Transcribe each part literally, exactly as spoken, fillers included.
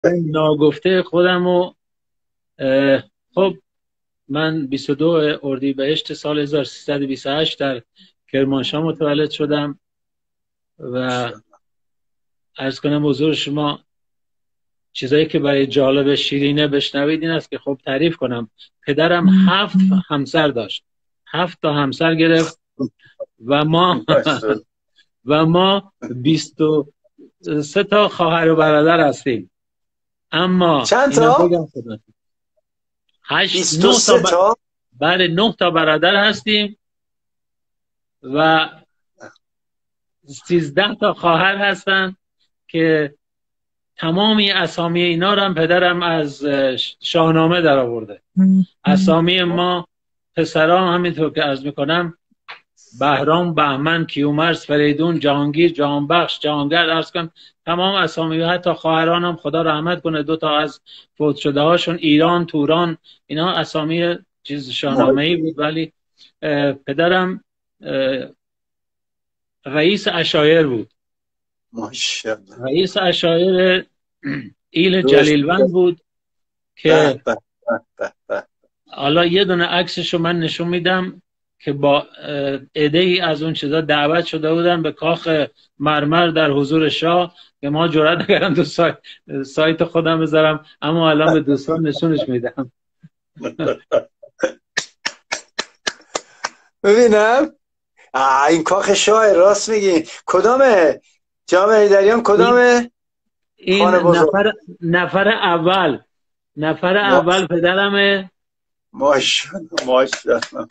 ناگفته خودم و خب من بیست و دو اردیبهشت سال هزار و سیصد و بیست و هشت در کرمانشاه متولد شدم و عرض کنم حضور شما چیزایی که برای جالب شیرینه بشنوید این است که خب تعریف کنم. پدرم هفت همسر داشت، هفت تا همسر گرفت و ما و ما بیست و سه تا خواهر و برادر هستیم. اما چند تا؟ هشت نه تا, تا؟ بله نه تا برادر هستیم و سیزده تا خواهر هستن که تمامی اسامی اینا رو هم پدرم از شاهنامه در آورده. اسامی ما پسران همینطور که عرض میکنم بهرام، بهمن، کیومرث، فریدون، جهانگیر، جهانبخش، جهانگرد عرض کنم تمام اسامی، حتی خواهران هم خدا رحمت کنه دو تا از فوت شده هاشون ایران، توران، اینا اسامی چیز شاهنامه ای بود. ولی پدرم رئیس عشایر بود. ماشاءالله. رئیس عشایر ایل جلیلوند بود که حالا یه دونه عکسشو من نشون میدم که با عده‌ای از اون چیزا دعوت شده بودن به کاخ مرمر در حضور شاه که ما جرئت نکردم تو سایت, سایت خودم بذارم، اما الان به دوستان نشونش میدم. ببینم این کاخ شاه، راست میگی. کدامه جامعه ایدریان؟ کدامه؟ این نفر نفر اول نفر اول پدرمه. ماشاءالله ماشاءالله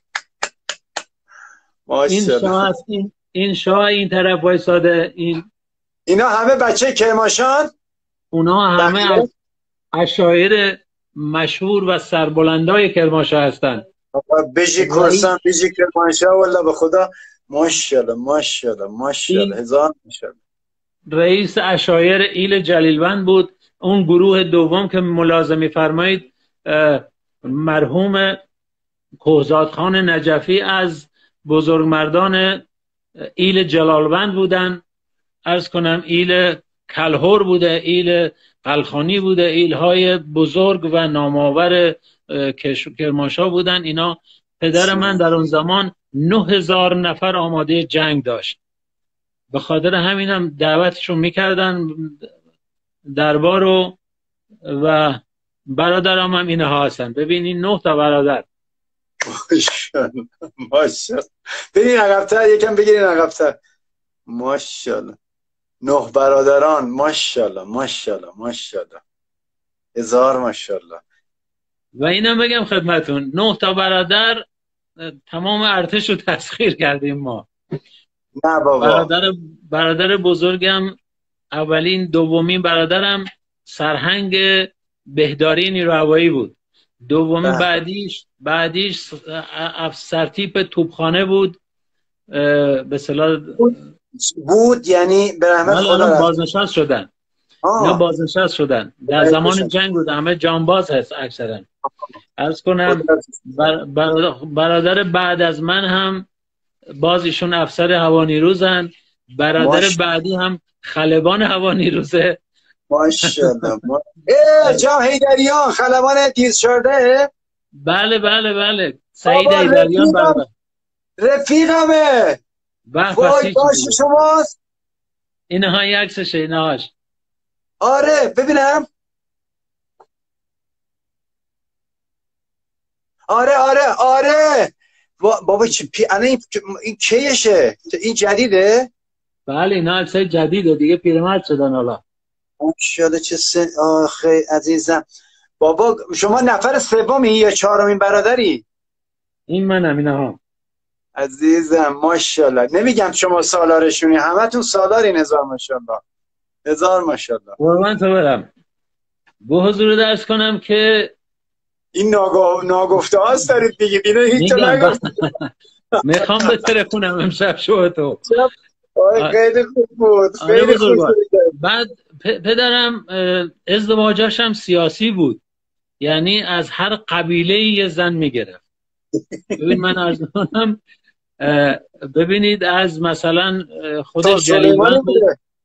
این شاه است. این این شاه این طرف وایساده. این اینا همه بچه کرمانشاه، اونا همه از عشایر مشهور و سربلندای کرمانشاه هستن. بیجی کورسان، بیجی کرمانشاه، والله به خدا ماشاءالله ماشاءالله ماشاءالله هزار ماشاءالله. رئیس عشایر ایل جلیلوند بود. اون گروه دوم که ملازمی فرمایید مرحوم کهزاد خان نجفی از بزرگمردان ایل جلالوند بودن. عرض کنم ایل کلهور بوده، ایل قلخانی بوده، ایل های بزرگ و نامآور کرمانشاه بودن. اینا پدر من در اون زمان نه هزار نفر آماده جنگ داشت. به خاطر همین هم دعوتشون میکردن دربارو و برادرام هم اینها هستن. ببینین نه تا برادر. ماشاءالله ماشاءالله. ببین عقب‌تر یکم بگیرین عقب‌تر. ماشاءالله نه برادران. ماشاءالله ماشاءالله ماشاءالله هزار ماشاءالله. و اینم بگم خدمتون نه تا برادر تمام ارتش رو تسخیر کردیم ما. نه بابا. برادر برادر بزرگم اولین دومین برادرم سرهنگ بهداری نیرو هوایی بود. دومین بعدیش بعدیش افسرتیپ توپخانه بود. به اصطلاح بود یعنی به رحمت خدا بازنشسته شدن. اینا بازنشسته شدن در زمان جنگ بود. همه جانباز هست اکثرا. عرض کنم بر برادر بعد از من هم باز ایشون افسر هوانیروزن. برادر بعدی هم خلبان هوانیروزه. ماشاءالله. اه جام حیدریان خلبان تیز شده. بله بله بله سعید حیدریان برادر رفیقمه. وای باش شماست. اینها عکسشه اینهاش. آره ببینم. آره آره آره بابا چی پی... این این کیشه؟ این جدیده؟ بله اینا عکسای جدیده دیگه، پیرمرد شدن حالا. ماشاءالله چه سن. آخه عزیزم بابا شما نفر سومی یا چهارمین برادری؟ این منم اینها. عزیزم ماشاءالله. نمیگم شما سالارشونی، همتون سالارین. هزار ماشاءالله هزار ماشاءالله. قربان تو برم. به حضور درس کنم که این ناگو... ناگفته هاست دارید دیگه. اینو هیچ جا نگفت. میخوام به تلفنم امشب شو تو. خیلی خوب بود. خیلی خوب بود. بعد پدرم ازدواجش هم سیاسی بود، یعنی از هر قبیله یه زن میگرفت. ببین من عرض کنم ببینید از مثلا خود جلیلوند بود.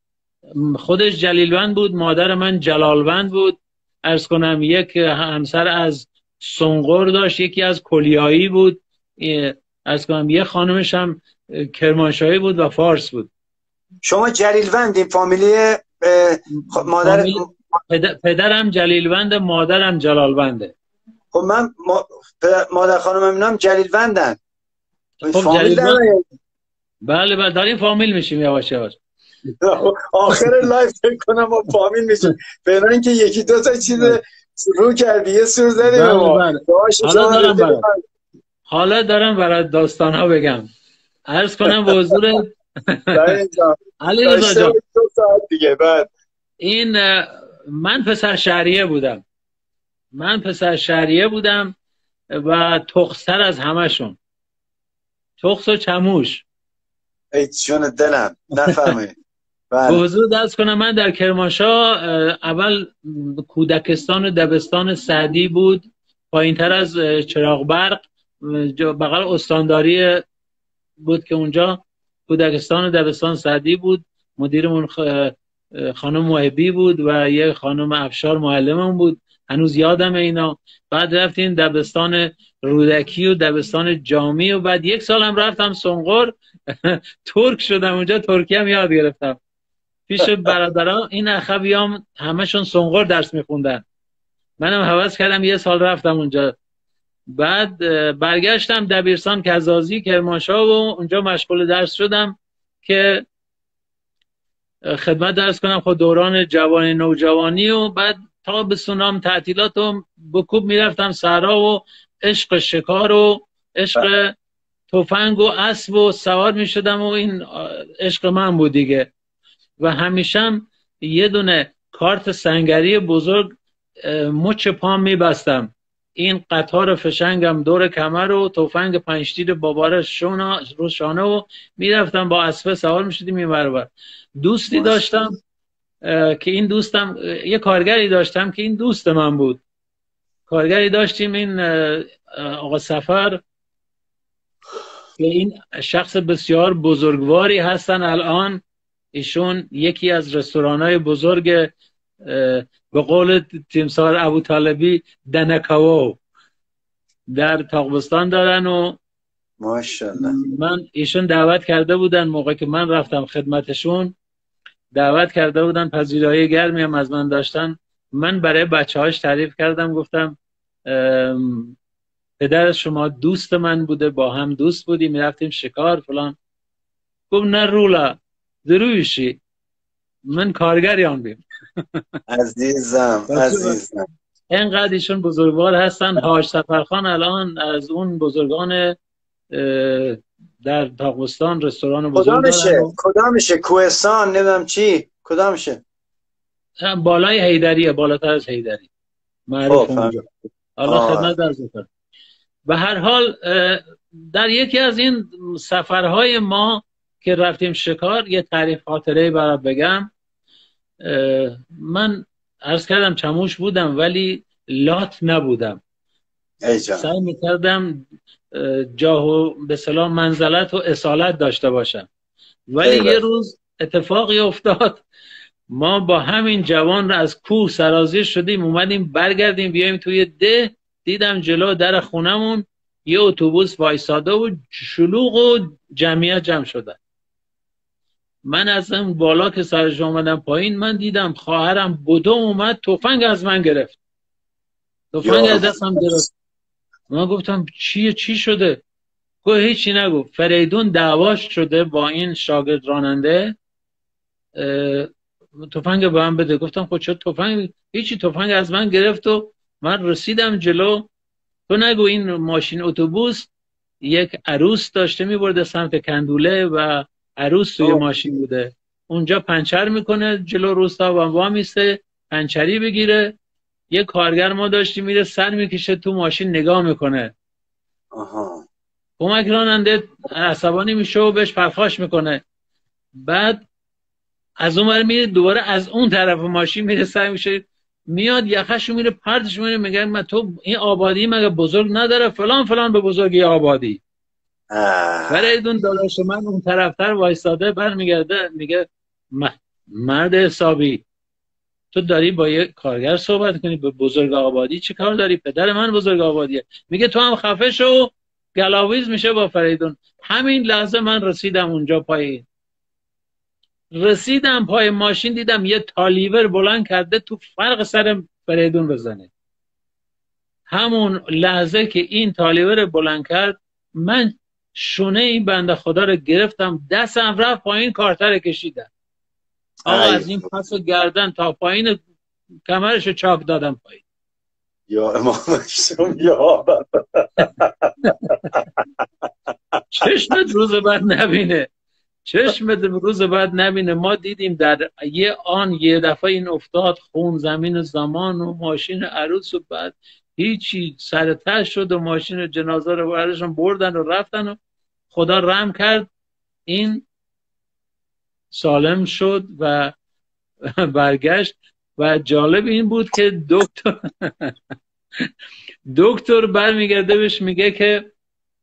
خودش جلیلوند بود، مادر من جلالوند بود. عرض کنم یک همسر از سنقر داشت، یکی از کلیایی بود، عرض کنم یه خانمش هم کرمانشاهی بود و فارس بود. شما جلیلوندی فامیلی مادر فامیل پدر... پدرم جلیلوند، مادرم جلالونده. خب من ما... مادر خانمم هم جلیلوندن. خب فامیل جلیلوند... بله بله داریم فامیل میشیم یواش یواش. آخر لایف فکر کنم ما فامیل میشیم. فعلا اینکه یکی دو تا چیز رو کردی، یه سور زدی به ما. بله. حالا دارم برات حالا دارم برات داستان ها بگم. عرض کنم به حضور علی رضا جان، دو ساعت دیگه بعد این من پسر شهریه بودم. من پسر شهریه بودم و تخستر از همشون، تخس و چموش. ای جون دلم نفهمی. به حضور درس کنم من در کرمانشاه اول کودکستان و دبستان سعدی بود، پایین تر از چراغ برق بغل استانداری بود که اونجا کودکستان و دبستان سعدی بود. مدیرمون خانم محبی بود و یه خانم افشار معلممون بود، هنوز یادم اینا. بعد رفتیم دبستان رودکی و دبستان جامی و بعد یک سالم رفتم سنقر ترک شدم اونجا، ترکی هم یاد گرفتم پیش برادران. این اخویام همشون سنقر درس میخوندن، منم هوس کردم یه سال رفتم اونجا. بعد برگشتم دبیرستان کزازی کرمانشاه و اونجا مشغول درس شدم که خدمت درس کنم خود دوران جوانی نوجوانی و بعد تا به سونام تعطیلات و بکوب میرفتم صحرا و عشق شکار و عشق تفنگ و اسب و سوار میشدم و این عشق من بود دیگه. و همیشه یه دونه کارت سنگری بزرگ مچ پام میبستم، این قطار فشنگم دور کمر و تفنگ پنج تیر بابار شونا رو شانه و میرفتم با اسب سوار میشدیم این ور ور. دوستی داشتم که این دوستم یه کارگری داشتم که این دوست من بود. کارگری داشتیم این آقا سفر که این شخص بسیار بزرگواری هستن الان. ایشون یکی از رستوران‌های بزرگ به قول تیمسار ابو طالبی دنکاو در تاقبستان دارن و ماشاءالله. من ایشون دعوت کرده بودن موقع که من رفتم خدمتشون، دعوت کرده بودن، پذیرایی گرمی هم از من داشتن. من برای بچه‌هاش تعریف کردم، گفتم پدر شما دوست من بوده، با هم دوست بودیم، میرفتیم شکار فلان. گفت نه رولا درویشی من کارگریان بیم. عزیزم عزیزم اینقدر ایشون بزرگوار هستن. حاج سفرخان الان از اون بزرگان در تاقبستان رستوران بزرگ کدامشه؟ دارن. کدامشه؟ کوهستان نمیدونم چی کدامشه؟ بالای حیدریه، بالاتر از حیدری معروف اونجا. حالا خدمت در ذکر. به هر حال در یکی از این سفرهای ما که رفتیم شکار یه تعریف خاطره برات بگم. من عرض کردم چموش بودم ولی لات نبودم. سعی میکردم جاه و به سلام منزلت و اصالت داشته باشم. ولی یه روز اتفاقی افتاد، ما با همین جوان را از کوه سرازیر شدیم اومدیم برگردیم بیایم توی ده، دیدم جلو در خونمون یه اتوبوس وایساده و شلوغ و جمعیت جمع شده. من از اون بالا که سرش آمدم پایین، من دیدم خواهرم بدو اومد تفنگ از من گرفت، تفنگ از دستم گرفت. من گفتم چیه چی شده؟ گفت هیچی نگو، فریدون دعواش شده با این شاگرد راننده، تفنگ به من بده. گفتم خب چه تفنگ؟ هیچی، تفنگ از من گرفت و من رسیدم جلو. تو نگو این ماشین اتوبوس یک عروس داشته میبرده سمت کندوله و عروس توی ماشین بوده، اونجا پنچر میکنه جلو روستا و وامیسته پنچری بگیره. یه کارگر ما داشتیم میره سر میکشه تو ماشین نگاه میکنه. آها. کمک راننده عصبانی میشه و بهش پرخاش میکنه. بعد از اون ور میره دوباره از اون طرف ماشین میره سر میشه، میاد یخشو میره پرتش میره، میگه من تو این آبادی مگه بزرگ نداره فلان فلان به بزرگی آبادی. فریدون داداش من اون طرفتر وایساده برمیگرده میگه مرد حسابی، تو داری با یه کارگر صحبت کنی، به بزرگ آبادی چی کار داری؟ پدر من بزرگ آبادیه. میگه تو هم خفه شو. گلاویز میشه با فریدون. همین لحظه من رسیدم اونجا، پای رسیدم پای ماشین دیدم یه تالیور بلند کرده تو فرق سر فریدون بزنه. همون لحظه که این تالیور بلند کرد، من شونه این بنده خدا رو گرفتم، دستم رفت پایین، کارتر کشیدم. آقا از این پس گردن تا پایین کمرشو چاک دادم پایین. یا امام شم یا چشمت روز بعد نبینه، چشمت روز بعد نبینه. ما دیدیم در یه آن یه دفعه این افتاد خون زمین زمان و ماشین عروس، و بعد هیچی سر ته شد و ماشین جنازه رو برداشتن بردن و رفتن و خدا رحم کرد این سالم شد و برگشت. و جالب این بود که دکتر دکتر برمیگرده بهش میگه که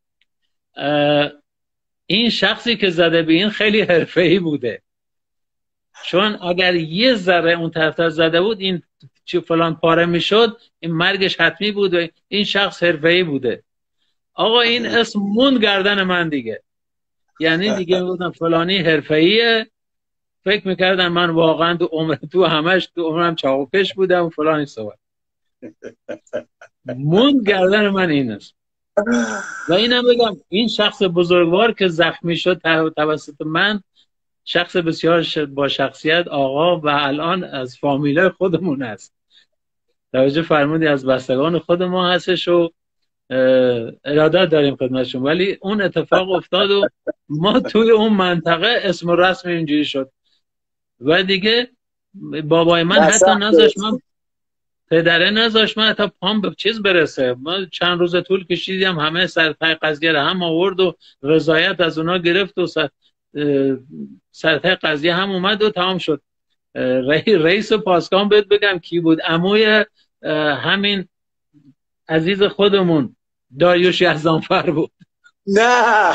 این شخصی که زده به این خیلی حرفه‌ای بوده، چون اگر یه ذره اون طرف زده بود این چی فلان پاره میشد، این مرگش حتمی بود و این شخص حرفه‌ای بوده. آقا این اسم موند گردن من دیگه، یعنی دیگه بودم فلانی حرفه‌ایه. فکر میکردن من واقعا تو عمر تو همش تو عمرم چاقوکش بودم و فلانی صحبت. موند گردن من این است. و اینم بگم این شخص بزرگوار که زخمی شد توسط من، شخص بسیار با شخصیت، آقا و الان از فامیله خودمون است. توجه فرمودی از بستگان خود ما هستش و ارادت داریم خدمتشون. ولی اون اتفاق افتاد و ما توی اون منطقه اسم و رسم اینجوری شد و دیگه بابای من حتی نذاشت من پدره نذاشت من حتی پام به چیز برسه. ما چند روز طول کشیدیم، همه سرتای قضیه رو هم آورد و رضایت از اونا گرفت و سرتای قضیه هم اومد و تمام شد. رئیس پاسکان بهت بگم کی بود؟ عموی همین عزیز خودمون داریوش یزدانفر بود. نه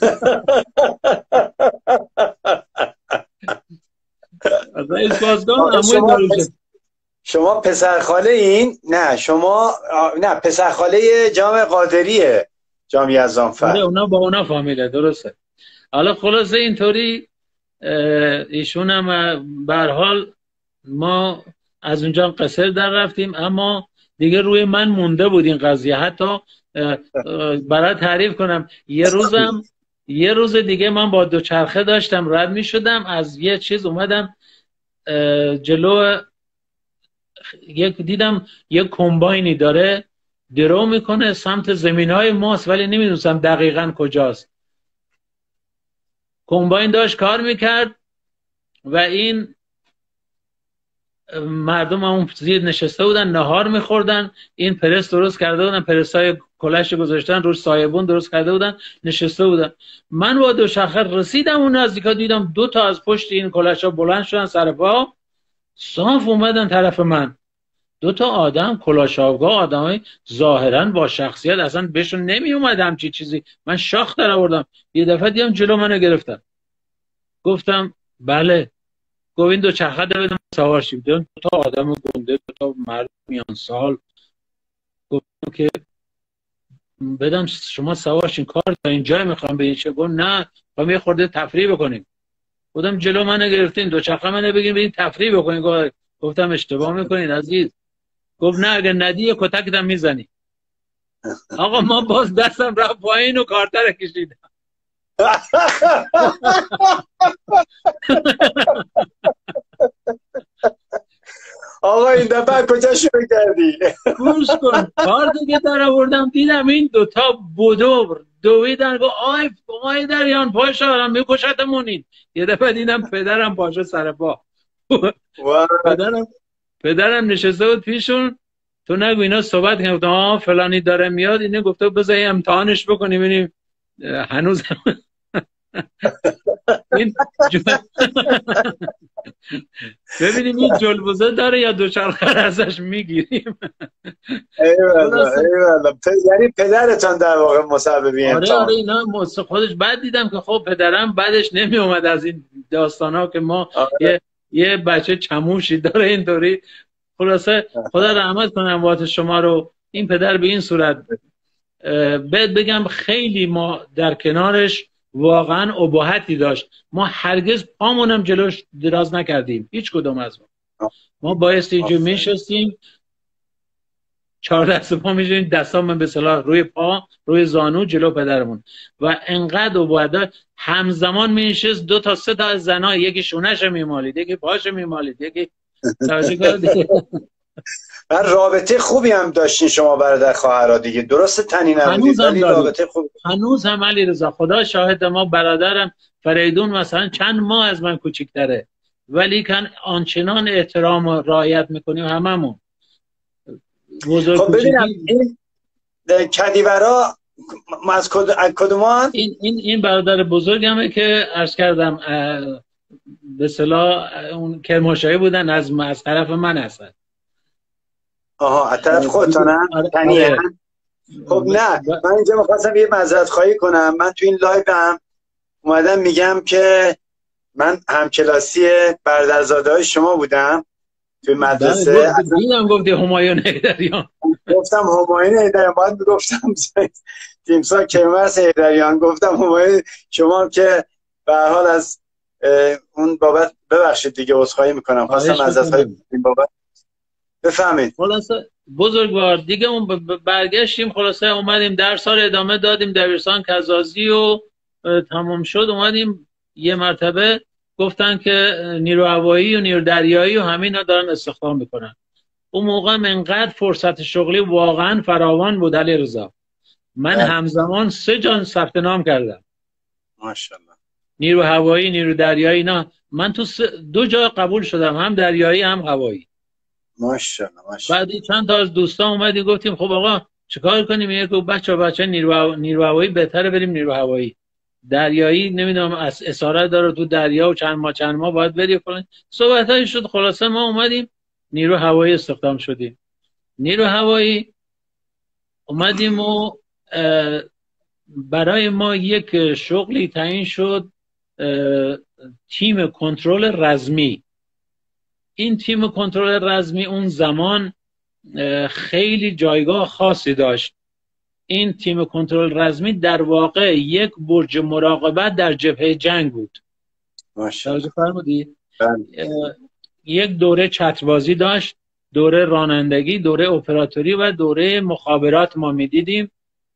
رئیس پاسکان عموی داریوش. شما پسرخاله این؟ نه شما نه پسرخاله جام قادریه، جام یزدانفر. اونا با اونا فامیله، درسته. حالا خلاصه اینطوری ایشون هم به هر حال ما از اونجا قصر در رفتیم، اما دیگه روی من مونده بود این قضیه. حتی برای تعریف کنم، یه روزم یه روز دیگه من با دوچرخه داشتم رد می شدم، از یه چیز اومدم جلو، یک دیدم یک کمباینی داره درو میکنه سمت زمینهای ماست، ولی نمیدونستم دقیقاً کجاست. کمباین داشت کار میکرد و این مردم اون زیر نشسته بودن نهار میخوردن، این پرس درست کرده بودن، پرسای کلش گذاشتن روش، سایبون درست کرده بودن، نشسته بودن. من با دوچرخه رسیدم اون نزدیکا، دیدم دو تا از پشت این کلش ها بلند شدن سر پا، صاف اومدن طرف من. دو تا آدم کلاشاوگاه، آدمای ظاهرا با شخصیت، اصلا بهشون نمی اومد همچی چیزی. من شاخ در آوردم. یه دفعه دیدم جلو منو گرفتن. گفتم بله. گفت این دوچرخه رو بدم سوار شیم. دیدم دو تا آدم گنده، دو تا مرد میان سال. گفتم که بدم شما سوار شین، کار تا اینجا میخوام به این چه؟ گفت نه میخوام یه خورده تفریح بکنیم. گفتم جلو منو گرفتین، دوچرخه منو بگین برین تفریح بکنین. گفتم اشتباه میکنین عزیز. گفت نه اگه ندی یه کتک دم میزنی. آقا ما باز دستم رفت پایین و کارتر کشیدم. آقا این دفعه کجا شروع کردی؟ گوش کن، کار دیگه در آوردم، دیدم این دوتا بودو دویدن. گفت آی آی دریان پاشا میکشتمونین. یه دفعه دیدم پدرم پاشا سر پا. پدرم پدرم نشسته بود پیشون. تو نگو اینا صحبت کنم. گفتم آه فلانی داره میاد. اینه گفته بذار امتحانش بکنیم ببینیم هنوز این ببینیم این جلبوزه داره یا دوچرخه ازش میگیریم. ایوالا ایوالا. یعنی پدرتان در واقع مسببی امتحان. آره آره اینا خودش. بعد دیدم که خب پدرم بعدش نمی اومد از این داستان ها که ما آره. یه یه بچه چموشی داره اینطوری. خلاصه خدا رحمت کنه اموات شما رو. این پدر به این صورت بهت بگم خیلی ما در کنارش واقعا اباحتی داشت. ما هرگز پامونم جلوش دراز نکردیم، هیچ کدوم از ما. ما بایستی اینجا میشستیم چهار دست پا میشیم، دستامون به اصطلاح روی پا، روی زانو، جلو پدرمون. و انقدر اباحت همزمان میشست دو تا سه تا زنا، یکی شونه‌شو میمالید، یکی پاشو میمالید، یکی توجه کنید. رابطه خوبی هم داشتین شما برادر خواهرها دیگه، درست تنی نبودید ولی رابطه خوب. هنوز هم علیرضا خدا شاهد، ما برادرم فریدون مثلا چند ماه از من کوچیک‌تره ولی کن آنچنان احترام و رعایت میکنیم هممون. بزرگ خب ببینم این کدیورا از کدومان؟ این این این برادر بزرگمه که عرض کردم به اصطلاح اون کرمانشاهی بودن، از از طرف من هستن. آها از طرف خودتانه؟ تنیه؟ خب نه من اینجا میخواستم یه معذرت خواهی کنم. من تو این لایو هم اومدم میگم که من همکلاسی برادرزاده های شما بودم توی مدرسه. دیدم گفتی همایون حیدریان. گفتم همایون حیدریان، باید میگفتم تیمسار کیومرث حیدریان. گفتم همایون شما که به هر حال از اون بابت ببخشید دیگه، عذرخواهی میکنم، خواستم معذرت خواهی این بابت. بفهمید. خلاصه بزرگوار دیگه اون برگشتیم، خلاصه اومدیم درس ها رو ادامه دادیم، دبیرستان کزازی و تمام شد. اومدیم یه مرتبه گفتن که نیرو هوایی و نیرو دریایی و همینا دارن استخدام میکنن. اون موقع انقدر فرصت شغلی واقعا فراوان بود علیرضا، من ده. همزمان سه جان ثبت نام کردم. ماشاءالله. نیرو هوایی، نیرو دریایی، نه من تو دو جا قبول شدم، هم دریایی هم هوایی. ماشاءالله ماشاءالله. بعدی چند تا از دوستان اومدیم گفتیم خب آقا چیکار کنیم؟ یک بچا بچا نیرو نیرو هوایی بهتره بریم نیرو هوایی، دریایی نمیدونم از اسارت داره تو دریا و چند ماه چند ماه باید بری فلان. صحبتایی شد، خلاصه ما اومدیم نیرو هوایی استخدام شدیم. نیرو هوایی اومدیم و برای ما یک شغلی تعیین شد، تیم کنترل رزمی. این تیم کنترل رزمی اون زمان خیلی جایگاه خاصی داشت. این تیم کنترل رزمی در واقع یک برج مراقبت در جبهه جنگ بود. ماشاءالله. فرمودید یک دوره چتربازی داشت، دوره رانندگی، دوره اپراتوری و دوره مخابرات ما میدیدیم.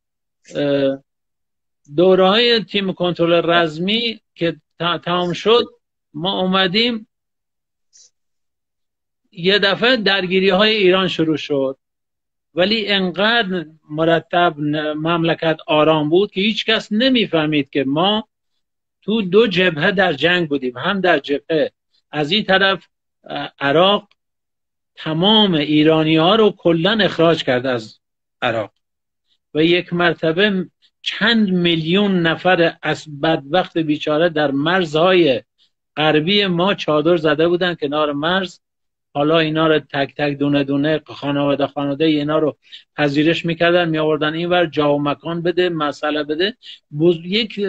دوره های تیم کنترل رزمی که تمام شد، ما اومدیم یه دفعه درگیری های ایران شروع شد، ولی انقدر مرتب مملکت آرام بود که هیچ کس نمیفهمید که ما تو دو جبهه در جنگ بودیم. هم در جبهه از این طرف عراق تمام ایرانی ها رو کلن اخراج کرد از عراق و یک مرتبه چند میلیون نفر از بدبخت بیچاره در مرزهای غربی ما چادر زده بودن کنار مرز. حالا اینا رو تک تک دونه دونه خانواده خانواده اینا رو پذیرش میکردن، می آوردن اینور، جا و مکان بده، مسئله بده. بز... یک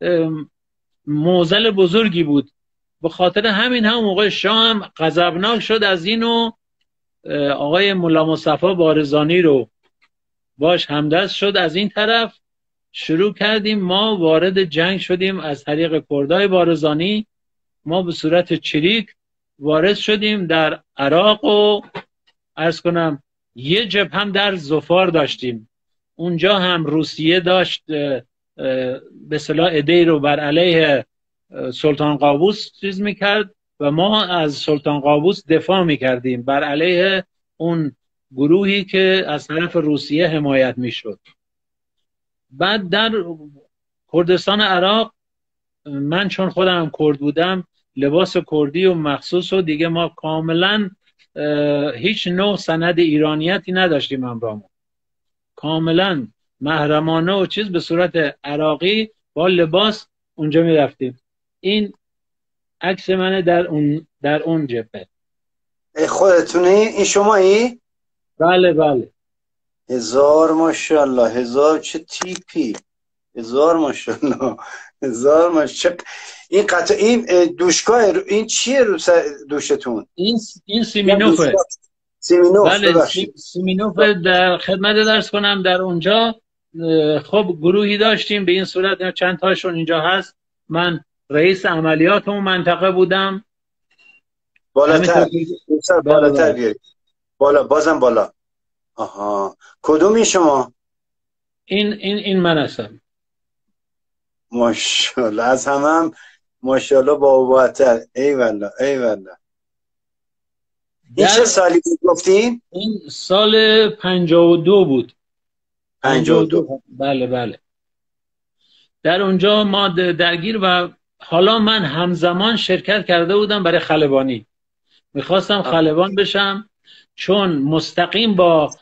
معضل بزرگی بود. به خاطر همین هم موقع شاه هم غضبناک شد از اینو آقای ملا مصطفی بارزانی رو باش همدست شد. از این طرف شروع کردیم ما وارد جنگ شدیم از طریق کردای بارزانی. ما به صورت چریک وارد شدیم در عراق و عرض کنم یه جبهه هم در ظفار داشتیم. اونجا هم روسیه داشت به اصطلاح ایده رو بر علیه سلطان قابوس چیز میکرد و ما از سلطان قابوس دفاع میکردیم بر علیه اون گروهی که از طرف روسیه حمایت میشد. بعد در کردستان عراق من چون خودم کرد بودم لباس کردی و مخصوص و دیگه ما کاملا هیچ نوع سند ایرانیتی نداشتیم همراهمون، کاملا محرمانه و چیز به صورت عراقی با لباس اونجا می رفتیم. این عکس منه در اون در اون جبهه. خودتونه این شمایی؟ بله بله. هزار ماشاءالله، هزار چه تیپی، هزار ماشاءالله، هزار ماشاءالله. این قطع این دوشگاه این چیه رو دوشتون؟ این این سیمینوفه. سیمینوف. بله سی... سیمینوف در خدمت درس کنم. در اونجا خب گروهی داشتیم به این صورت، چند تاشون اینجا هست. من رئیس عملیات اون منطقه بودم. بالاتر بالاتر بیارید بالا، بازم بالا. آها کدومی شما؟ این این این من هستم. ماشاءالله از همه هم ماشاءالله باباتر. ای والله ای والله. این چه سالی گفتین؟ این سال پنجاه و دو بود. پنجاه و دو. بله بله. در اونجا ما درگیر و حالا من همزمان شرکت کرده بودم برای خلبانی. میخواستم خلبان بشم چون مستقیم با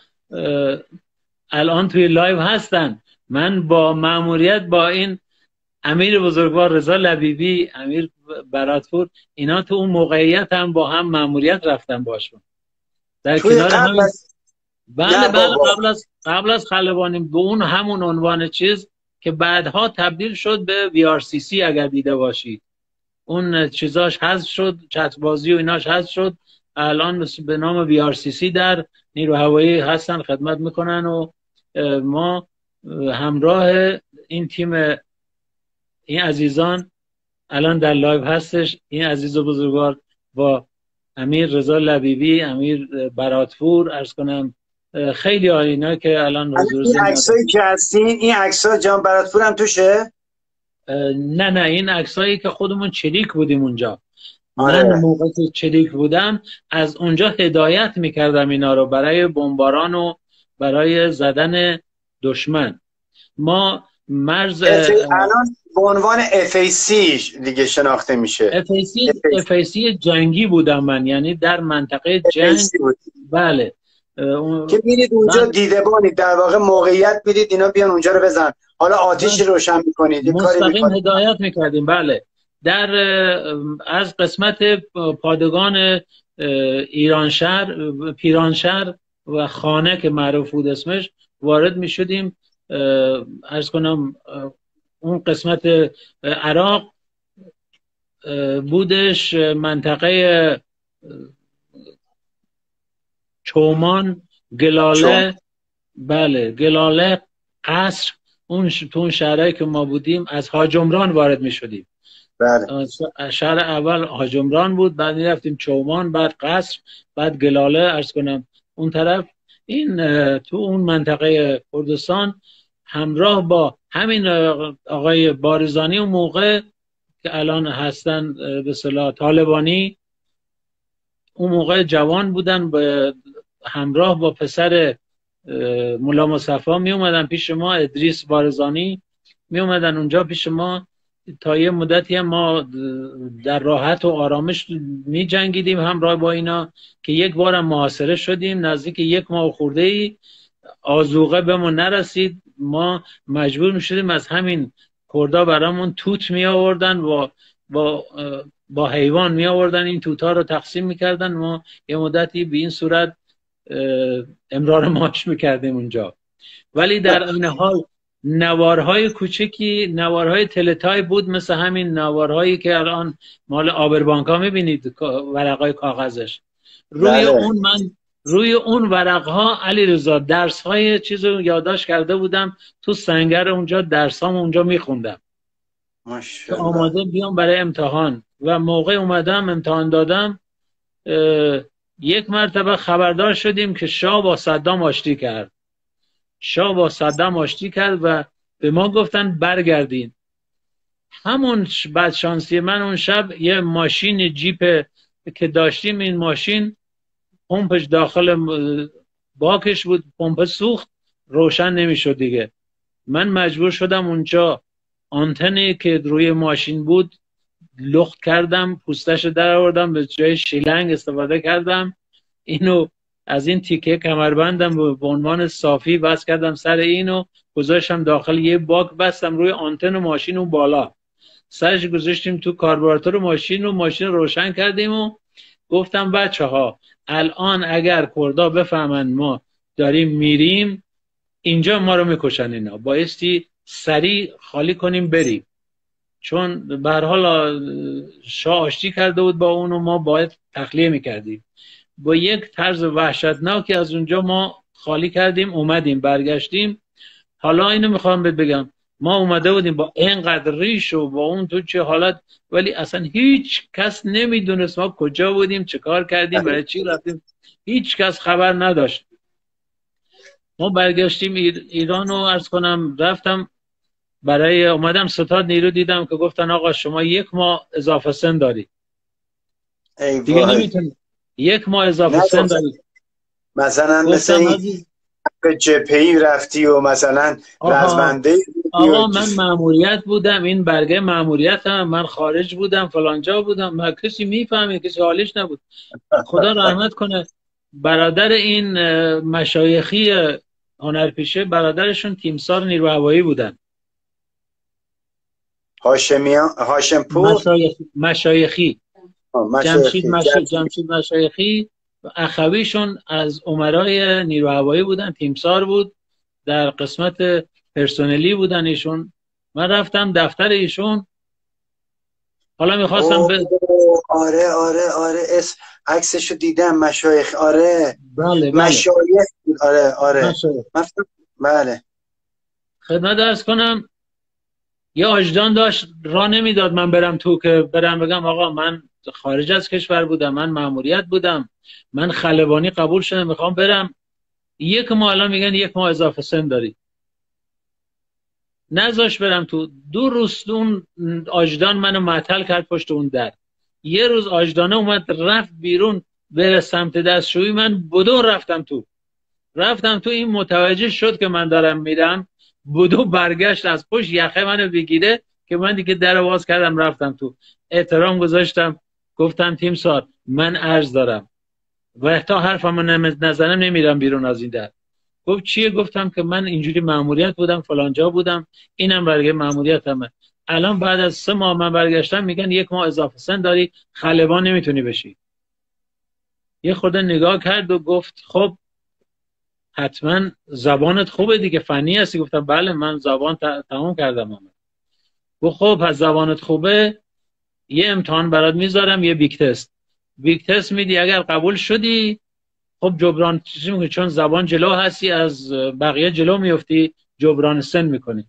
الان توی لایو هستن. من با مأموریت با این امیر بزرگوار رضا لبیبی، امیر براتپور، اینا تو اون موقعیت هم با هم مأموریت رفتم باشون در کنار هم. بله بله قبل از قبل از خلبانی به اون همون عنوان چیز که بعدها تبدیل شد به وی آر سی سی. اگر دیده باشید اون چیزاش حذف شد، چتربازی و ایناش حذف شد. الان به نام وی آر سی سی در نیرو هوایی هستن، خدمت میکنن و ما همراه این تیم این عزیزان الان در لایو هستش. این عزیز و بزرگوار با امیر رضا لبیبی، امیر براتپور، عرض کنم خیلی عالینا که الان حضور این عکسایی که هستین، این عکس‌ها جان براتپور هم توشه؟ نه نه این عکسایی که خودمون چریک بودیم اونجا. آره. من موقع که چریک بودم از اونجا هدایت میکردم اینا رو برای بمباران و برای زدن دشمن. ما مرز الان به عنوان اف ای سی دیگه شناخته میشه. اف ای سی اف ای سی جنگی بودم من، یعنی در منطقه جنگ. بله اون... که میرید اونجا من... دیدبانید، در واقع موقعیت میرید اینا بیان اونجا رو بزن، حالا آتیش روشن میکنید، مستقیم هدایت میکردیم. بله در از قسمت پادگان ایرانشهر، پیرانشهر و خانه که معروف بود اسمش، وارد میشدیم. عرض کنم اون قسمت عراق بودش، منطقه چومان، گلاله. بله گلاله، قصر. اون تو اون شهرهایی که ما بودیم از حاجمران وارد می شدیم. بله. شهر اول حاجمران بود، بعد می رفتیم چومان، بعد قصر، بعد گلاله. عرض کنم اون طرف این تو اون منطقه کردستان همراه با همین آقای بارزانی اون موقع که الان هستن به اصطلاح طالبانی، اون موقع جوان بودن، به همراه با پسر مولا مصطفی می اومدن پیش ما، ادریس بارزانی می اومدن اونجا پیش ما. تا یه مدتی هم ما در راحت و آرامش می جنگیدیم همراه با اینا که یک بارم محاصره شدیم. نزدیک یک ماه خورده ای آذوقه بهمون نرسید. ما مجبور می شدیم از همین کردا برامون توت می آوردن و با با حیوان می آوردن، این توتا رو تقسیم می کردن. ما یه مدتی به این صورت امرار معاش می کردیم اونجا. ولی در این حال نوارهای کوچکی، نوارهای تلتای بود، مثل همین نوارهایی که الان مال آبربانک ها می بینید، ورقای کاغذش. روی بله. اون من روی اون ورقها علی رضا درس های چیز رو یادداشت کرده بودم، تو سنگر اونجا درسام اونجا میخوندم که آماده بیام برای امتحان. و موقع اومدم امتحان دادم، یک مرتبه خبردار شدیم که شاه با صدام آشتی کرد. شاه با صدام آشتی کرد و به ما گفتن برگردین. همون بعد شانسی من اون شب یه ماشین جیپ که داشتیم، این ماشین پمپش داخل باکش بود، پمپ سوخت، روشن نمیشد دیگه. من مجبور شدم اونجا آنتنی که روی ماشین بود لخت کردم، پوستش در آوردم، به جای شیلنگ استفاده کردم، اینو از این تیکه کمربندم به عنوان صافی بس کردم سر اینو، گذاشتم داخل یه باک، بستم روی آنتن ماشین اون بالا، سرش گذاشتیم تو کاربراتور ماشین و ماشین روشن کردیم و گفتم بچه ها الان اگر کردا بفهمن ما داریم میریم اینجا ما رو میکشن، اینا بایستی سریع خالی کنیم بریم. چون به هر حال شاه آشتی کرده بود با اون و ما باید تخلیه میکردیم. با یک طرز وحشتناکی از اونجا ما خالی کردیم، اومدیم برگشتیم. حالا اینو میخوام بهت بگم، ما اومده بودیم با اینقدر ریش و با اون تو چه حالت، ولی اصلا هیچ کس نمیدونست ما کجا بودیم، چه کار کردیم، برای چی رفتیم، هیچ کس خبر نداشت. ما برگشتیم ایران و عرض کنم رفتم برای اومدم ستاد نیرو دیدم که گفتن آقا شما یک ماه اضافه سن داری، دیگه نمیتونی، یک ماه اضافه سن داری. مثلا مثل این جپهی رفتی و مثلا رزمنده. آقا من مأموریت بودم، این برگه مأموریت هم، من خارج بودم فلانجا بودم، من کسی میفهمه، کسی حالش نبود. خدا رحمت کنه برادر این مشایخی هنرپیشه، برادرشون تیمسار نیرو هوایی بودن، هاشمیان، هاشم پور، مشایخی, مشایخی. جمشید مشایخی. جمشید مشایخی اخویشون از امرای نیرو هوایی بودن، تیمسار بود، در قسمت پرسنلی بودن ایشون. من رفتم دفتر ایشون، حالا میخواستم به آره آره آره اس عکسشو دیدم، مشایخ. آره بله بله مشایخ. آره آره مشایخ. بله خدمت درس کنم، یه آجدان داشت راه نمیداد من برم تو که برم بگم آقا من خارج از کشور بودم، من مأموریت بودم، من خلبانی قبول شدم میخوام برم. یک ماه الان میگن یک ماه اضافه سن داری، نذاش برم تو. دو روز اون آجدان منو معطل کرد پشت اون در. یه روز آجدانه اومد رفت بیرون بره سمت دستشویی، من بدو رفتم تو. رفتم تو، این متوجه شد که من دارم میرم، بدو برگشت از پشت یخه منو بگیره که من دیگه در باز کردم رفتم تو. احترام گذاشتم، گفتم تیمسار من عرض دارم و تا حرفمو نزنم نمیرم بیرون از این در. گفت چیه؟ گفتم که من اینجوری مأموریت بودم فلانجا بودم، اینم برگه مأموریتمه. الان بعد از سه ماه من برگشتم میگن یک ماه اضافه سن داری، خلبان نمیتونی بشی. یه خورده نگاه کرد و گفت خب حتما زبانت خوبه دیگه، فنی هستی. گفتم بله من زبان تمام کردم. من گفت خب پس زبانت خوبه، یه امتحان برات میذارم، یه بیک تست. بیک تست میدی، اگر قبول شدی خب جبران چیزی میکنی، چون زبان جلو هستی از بقیه جلو میفتی، جبران سن میکنی.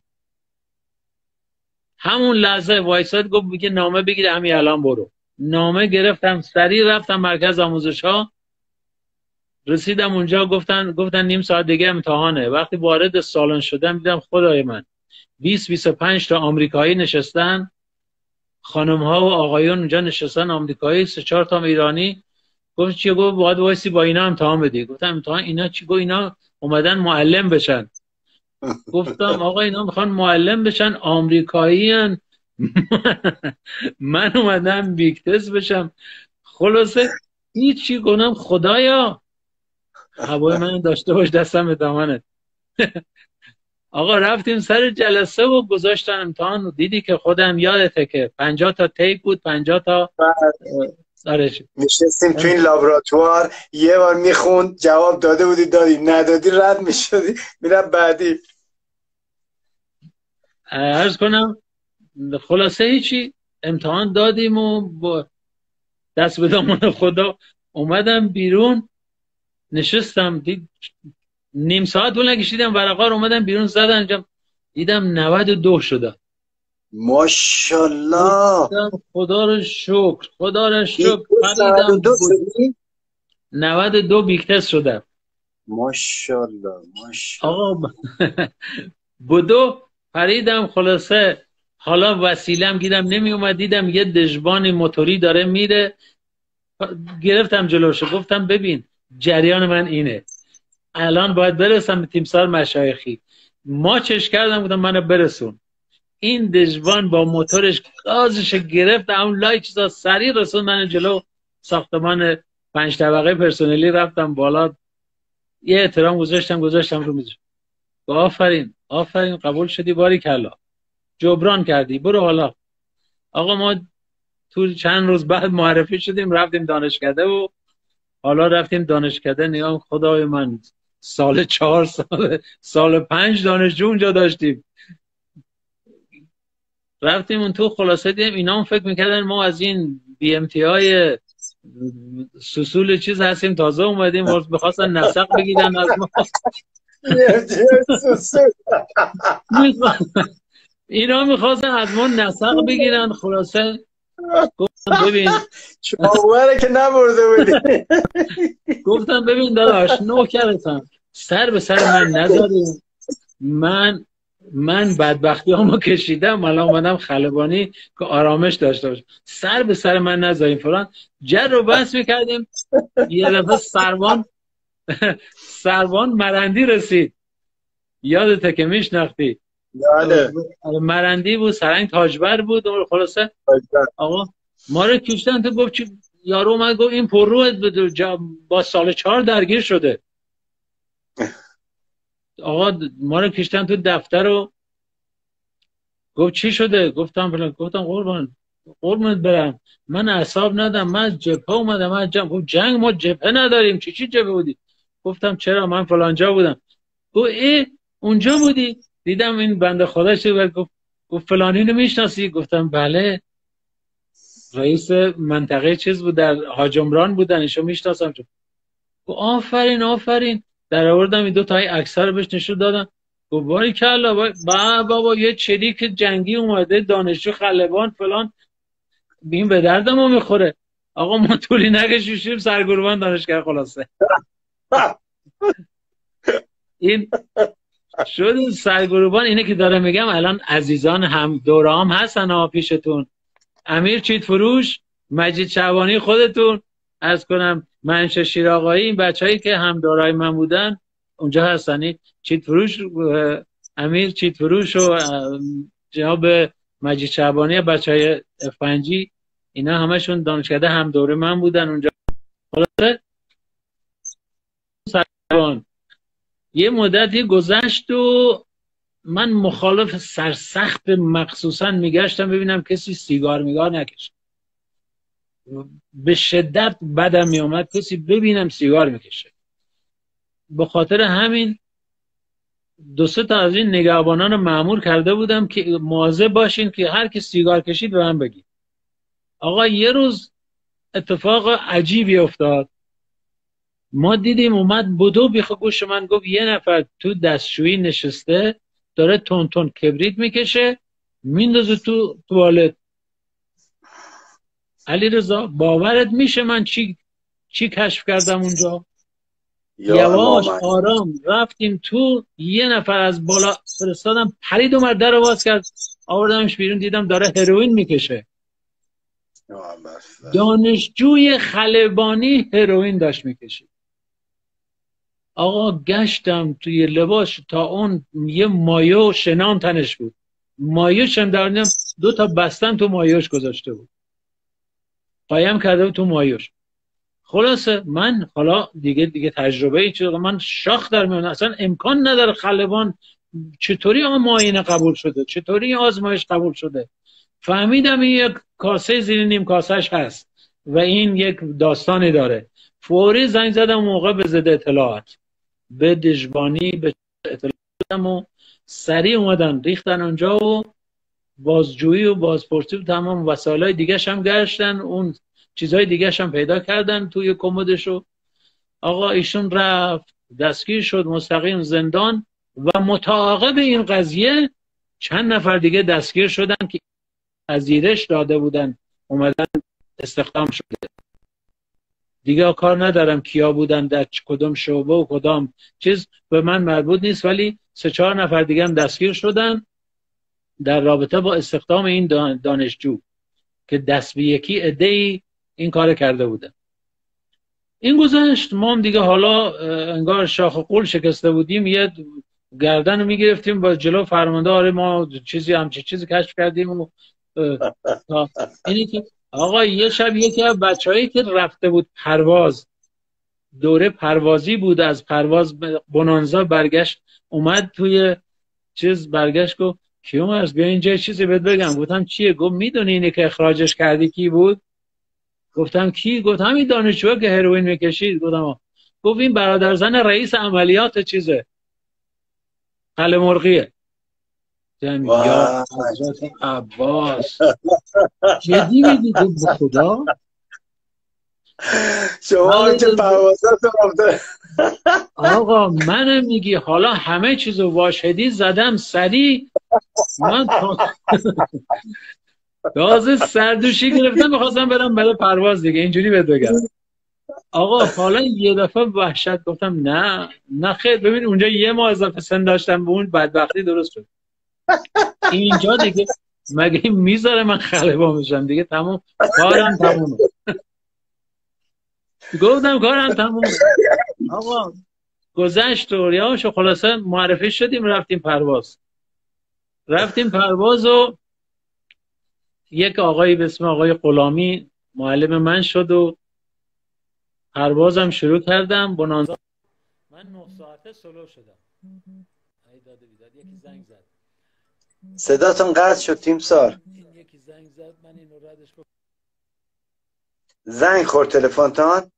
همون لحظه وایساد گفت میگه نامه بگیر همین الان برو. نامه گرفتم، سریع رفتم مرکز آموزش ها. رسیدم اونجا، گفتن گفتن نیم ساعت دیگه امتحانه. وقتی وارد سالن شدم دیدم خدای من بیست بیست و پنج تا آمریکایی نشستن، خانم ها و آقایون اونجا نشستن آمریکایی، سه چهار تا ایرانی. گفت چی؟ گفت باید وایسی با اینا امتحان بدی. گفتم امتحان اینا چی؟ گفت اینا اومدن معلم بشن. گفتم آقا اینا میخوان معلم بشن، آمریکایی هن. من اومدم بیک تست بشم. خلاصه هیچی کنم خدایا هوای من داشته باش دستم به دامنت. آقا رفتیم سر جلسه و گذاشتن امتحان و دیدی که خودم یادته که پنجاه تا تیپ بود، پنجاه تا سرش. نشستیم تو این لابراتوار، یه بار میخوند جواب داده بودی دادی، ندادی رد میشدی میرم بعدی. عرض کنم خلاصه هیچی، امتحان دادیم و با دست به دامن خدا اومدم بیرون. نشستم دید نیم ساعت طول نکشیدم ورقا رو اومدم بیرون زدن، دیدم نود و دو شده. ماشاءالله، خدا رو شکر، خدا رو شکر. نود و دو بیک تست شده. ماشاءالله ماشاءالله. آقا بدو پریدم. خلاصه حالا وسیلم گیرم نمی اومد، دیدم یه دژبان موتوری داره میره، گرفتم جلوشو. گفتم ببین جریان من اینه، الان باید برسم به تیمسار مشایخی. ماچش کردم، گفتم منو برسون. این دژبان با موتورش گازش گرفت، اون لای چیزا سریع رسون من جلو ساختمان پنج طبقه پرسنلی. رفتم بالا، یه احترام گذاشتم گذاشتم رو میز. آفرین آفرین قبول شدی، باری کلا، جبران کردی، برو حالا. آقا ما تو چند روز بعد معرفی شدیم، رفتیم دانشکده و حالا رفتیم دانشکده. نگاه خدای من سال چهار سال سال پنج دانشجو اونجا داشتیم. رفتیم اون تو، خلاصه دیدیم اینا هم فکر میکردن ما از این بی ام تی های سوسول چیز هستیم، تازه اومدیم، بخواستن نسق بگیرن از ما. اینا میخواستن از ما نسق بگیرن. خلاصه گفتم ببین چاوره که نبرده بودی. گفتم ببین داداش نوکرتم، سر به سر من نذاریم، من من بدبختی همو کشیدم، الان اومدم خلبانی که آرامش داشته باشه، سر به سر من نذاریم فلان. جر رو بحث میکردیم، یه دفعه سروان سروان مرندی رسید، یادته که میشناختی؟ یاده مرندی بود، سرنگ تاجبر بود. خلاصه آقا ما رو کشتن. تو گفت چی؟ یارو من گفت این پر رو با سال چهار درگیر شده. آقا ما رو کشتن تو دفتر رو. گفت چی شده؟ گفتم فلان. گفتم قربان قربونت برم من اعصاب ندارم، من از جبهه اومدم، من جنگ. گفت جنگ ما جبهه نداریم. چی چی جبهه بودی؟ گفتم چرا من فلان جا بودم. گفت ای اونجا بودی؟ دیدم این بنده خدا شد. گفت گفت فلانی رو میشناسی؟ گفتم بله، رئیس منطقه چیز بود در حاج عمران بودن، ایشو میشناسم. گفت آفرین آفرین. در آوردم این دو تا عکس رو بهش نشون دادم. گفت باری کلا با بابا یه چریک جنگی اومده، دانشجو خلبان فلان، این به درد ما میخوره. آقا ما طولی نکشیدیم سرگروبان دانشگاه. خلاصه این شد سرگروبان. اینه که داره میگم الان عزیزان هم دوره هم هستن ها پیشتون، امیر چیت فروش، مجید شعبانی، خودتون عرض کنم منشه شیراقایی، این بچه‌ای که هم دورای من بودن اونجا هستن. چیت فروش، امیر چیت فروش و جناب مجید شعبانی، بچهای افنجی، اینا همشون دانشکده هم دوره من بودن اونجا. خلاصه سربان یه مدتی گذشت و من مخالف سرسخت مخصوصا میگشتم ببینم کسی سیگار میگار نکشه. به شدت بدم میومد کسی ببینم سیگار میکشه. به خاطر همین دو سه تا از این نگهبانان رو مأمور کرده بودم که مواظب باشین که هر کی سیگار کشید به من بگید. آقا یه روز اتفاق عجیبی افتاد. ما دیدیم اومد بدو بیخ گوش من گفت یه نفر تو دستشویی نشسته داره تون تون کبریت میکشه میندازه تو توالت. علی رضا باورت میشه من چی چی کشف کردم اونجا؟ یواش آرام رفتیم تو، یه نفر از بالا فرستادم، پرید اومد در رو باز کرد، آوردمش بیرون، دیدم داره هروئین میکشه. دانشجوی خلبانی هروئین داشت میکشید. آقا گشتم توی لباس تا اون یه مایو شنام تنش بود، مایوش هم دارنم دو تا بستن تو مایوش گذاشته بود، قایم کرده بود تو مایوش. خلاصه من حالا دیگه دیگه تجربه ای چیز من شاخ در میون، اصلا امکان نداره خلبان چطوری معاینه قبول شده، چطوری آزمایش قبول شده. فهمیدم این یک کاسه زیر نیم کاسهش هست و این یک داستانی داره. فوری زنگ زدم موقع به ضد اطلاعات، به دژبانی، به اطلاعات دادم و سریع اومدن ریختن اونجا و بازجویی و بازپرسی و تمام وسایل‌های دیگه‌ش هم گشتن، اون چیزهای دیگه‌ش هم پیدا کردن توی کمدشو. آقا ایشون رفت دستگیر شد مستقیم زندان و متعاقب این قضیه چند نفر دیگه دستگیر شدن که پذیرش داده بودن اومدن استخدام شده. دیگه کار ندارم کیا بودن در کدام شعبه و کدام چیز به من مربوط نیست، ولی سه چهار نفر دیگه هم دستگیر شدن در رابطه با استخدام این دانشجو که دست به یکی عده‌ای این کار کرده بودن. این گذشت، ما هم دیگه حالا انگار شاخ و قول شکسته بودیم، یه گردن رو میگرفتیم با جلو فرمانده، آره ما چیزی همچی چیزی کشف کردیم و اینی که آقا یه شب یکی از بچه‌هایی که رفته بود پرواز، دوره پروازی بود، از پرواز بونانزا برگشت، اومد توی چیز برگشت گفت کیومرز بیا اینجا چیزی بهت بگم. گفتم چیه؟ گفت میدونی اینه که اخراجش کردی کی بود؟ گفتم کی؟ گفت همین دانشجو که هروئین میکشید. گفتم گفت این برادرزن رئیس عملیات چیزه قلعه مرغیه. یا حضرت عباس جدی میگی تو به خدا شما که پروازات رفته آقا منم میگی حالا همه چیزو واشهدی زدم سری من تازه سردوشی گرفتم میخواستم برم برای پرواز دیگه اینجوری بهت بگم آقا حالا یه دفعه وحشت گفتم نه نه خیر ببین اونجا یه ماه اضافه سن داشتم به اون بدبختی درست شد اینجا دیگه مگه میذاره من خلبان بشم دیگه تموم کارم تمومه گفتم کارم تمومه آقا گذشت و ریاش و خلاصه معرفی شدیم رفتیم پرواز رفتیم پرواز و یک آقایی به اسم آقای غلامی معلم من شد و پروازم شروع کردم بنانزا من نه ساعته سلو شدم ای داده بیداد یکی زنگ زد صداتون قطع شد تیمسار این یکی زنگ زد من اینو ردش کنم زنگ خورد تلفنتان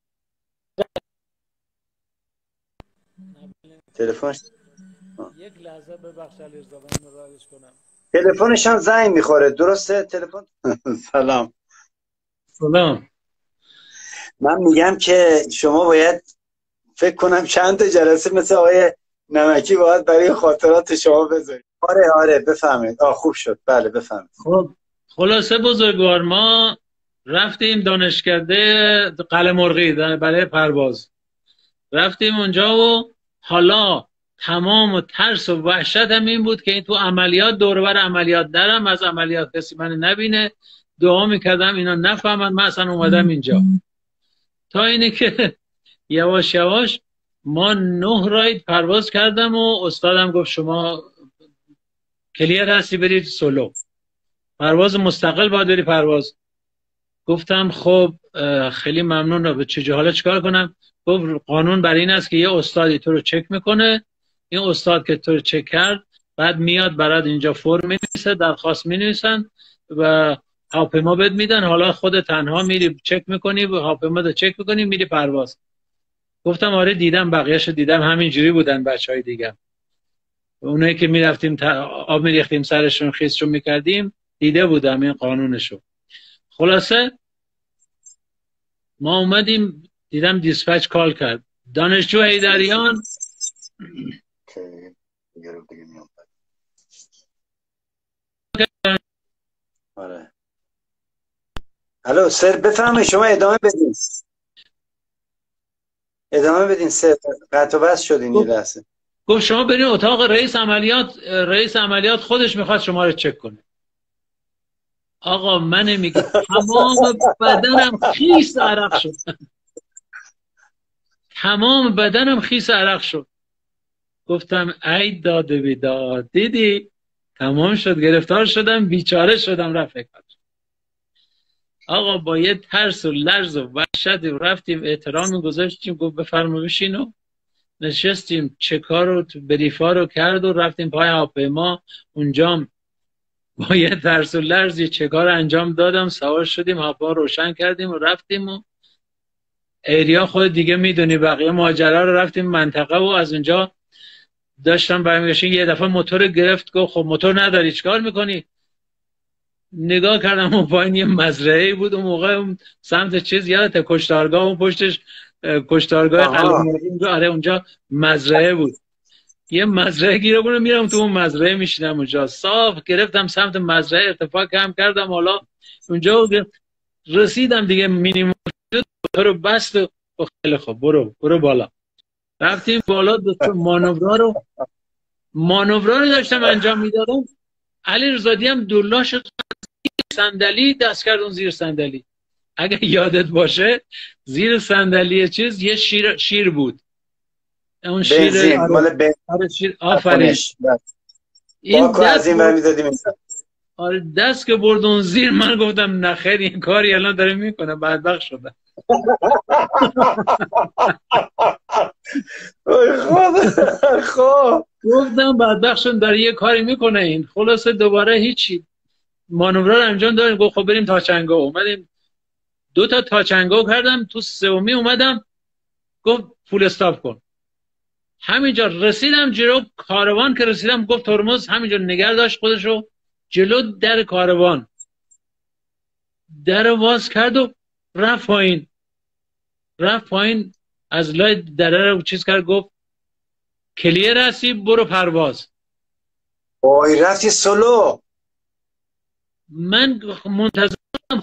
تلفن یک لحظه ببخش علیرضا من اینو ردش کنم تلفنش هم زنگ میخوره درسته تلفن سلام سلام من میگم که شما باید فکر کنم چند تا جلسه مثل آقای نمکی باید برای خاطرات شما بذارید آره آره بفهمید آه خوب شد بله بفهمید خب خلاصه بزرگوار ما رفتیم دانشکده قلمرغی برای پرواز رفتیم اونجا و حالا تمام و ترس و وحشت هم این بود که این تو عملیات دوربر عملیات درم از عملیات کسی من نبینه دعا میکردم اینا نفهمن من اصلا اومدم اینجا تا اینه که یواش یواش ما نه راید پرواز کردم و استادم گفت شما کلیر هستی برید سولو پرواز مستقل باید بری پرواز گفتم خب خیلی ممنون به چه حالا چیکار کنم گفت قانون برای این است که یه استادی تو رو چک میکنه این استاد که تو رو چک کرد بعد میاد برات اینجا فرم می‌نویسه درخواست می‌نویسن و هواپیما بهت میدن حالا خود تنها میری چک میکنی هواپیما رو چک میکنی میری پرواز گفتم آره دیدم بقیه‌شو دیدم همینجوری بودن بچهای دیگه اونایی که میرفتیم آب میریختیم سرشون خیسشون میکردیم دیده بودم این قانونشو خلاصه ما اومدیم دیدم دیسپچ کال کرد دانشجو حیدریان آره الو سر بفهمه شما ادامه بدین ادامه بدین سر قطع و بس شدین یه لحظه گفت شما برین اتاق رئیس عملیات رئیس عملیات خودش میخواد شما رو چک کنه آقا من میگم تمام بدنم خیس عرق شد تمام بدنم خیس عرق شد گفتم ای داده بیداد دیدی تمام شد گرفتار شدم بیچاره شدم رفت آقا با یه ترس و لرز و وحشت رفتیم احترام گذاشتیم گفت بفرما بشینو نشستیم چکا رو بریفا رو کرد و رفتیم پای هواپیما اونجا با یه ترس و لرز یه چکا رو انجام دادم سوار شدیم هواپیما روشن کردیم و رفتیم و ایریا خود دیگه میدونی بقیه ماجرا رو رفتیم منطقه و از اونجا داشتم برمیگشتیم یه دفعه موتور گرفت گفت خب موتور نداری چیکار میکنی نگاه کردم اون پایین یه مزرعه بود اون موقع اون سمت چیز یادت کشتارگاه اون پشتش کشتارگاه قلمرغی آره اونجا مزرعه بود یه مزرعه گیر آوردم میرم تو اون مزرعه میشینم اونجا صاف گرفتم سمت مزرعه ارتفاع کم کردم حالا اونجا رسیدم دیگه مینیمم رو بست و خیلی خوب برو برو بالا رفتیم بالا دو تا مانورا رو مانورا رو داشتم انجام میدادم علی رضایی هم دولاش صندلی دست کرد اون زیر صندلی اگه یادت باشه زیر صندلی چیز یه شیر شیر بود اون شیر مال بنزین شیر آفرین این دست از این برمی‌دادیم آره دست که برد اون زیر من گفتم نخیر این کاری الان داره میکنه بدبخت شدم خب گفتم بدبخت شدم داره یه کاری میکنه این خلاصه دوباره هیچی مانورا رو انجام دادیم گفت خب بریم تاچنگو اومدیم دو تا تاچنگو کردم تو سومی اومدم گفت فول استاپ کن همینجا رسیدم جلو کاروان که رسیدم گفت ترمز، همینجا نگه داشت خودشو جلو در کاروان، در باز کرد و رفت پایین. رفت پایین از لای دره رو چیز کرد، گفت کلیر هستی برو پرواز. وای رفتی سولو؟ من منتظرم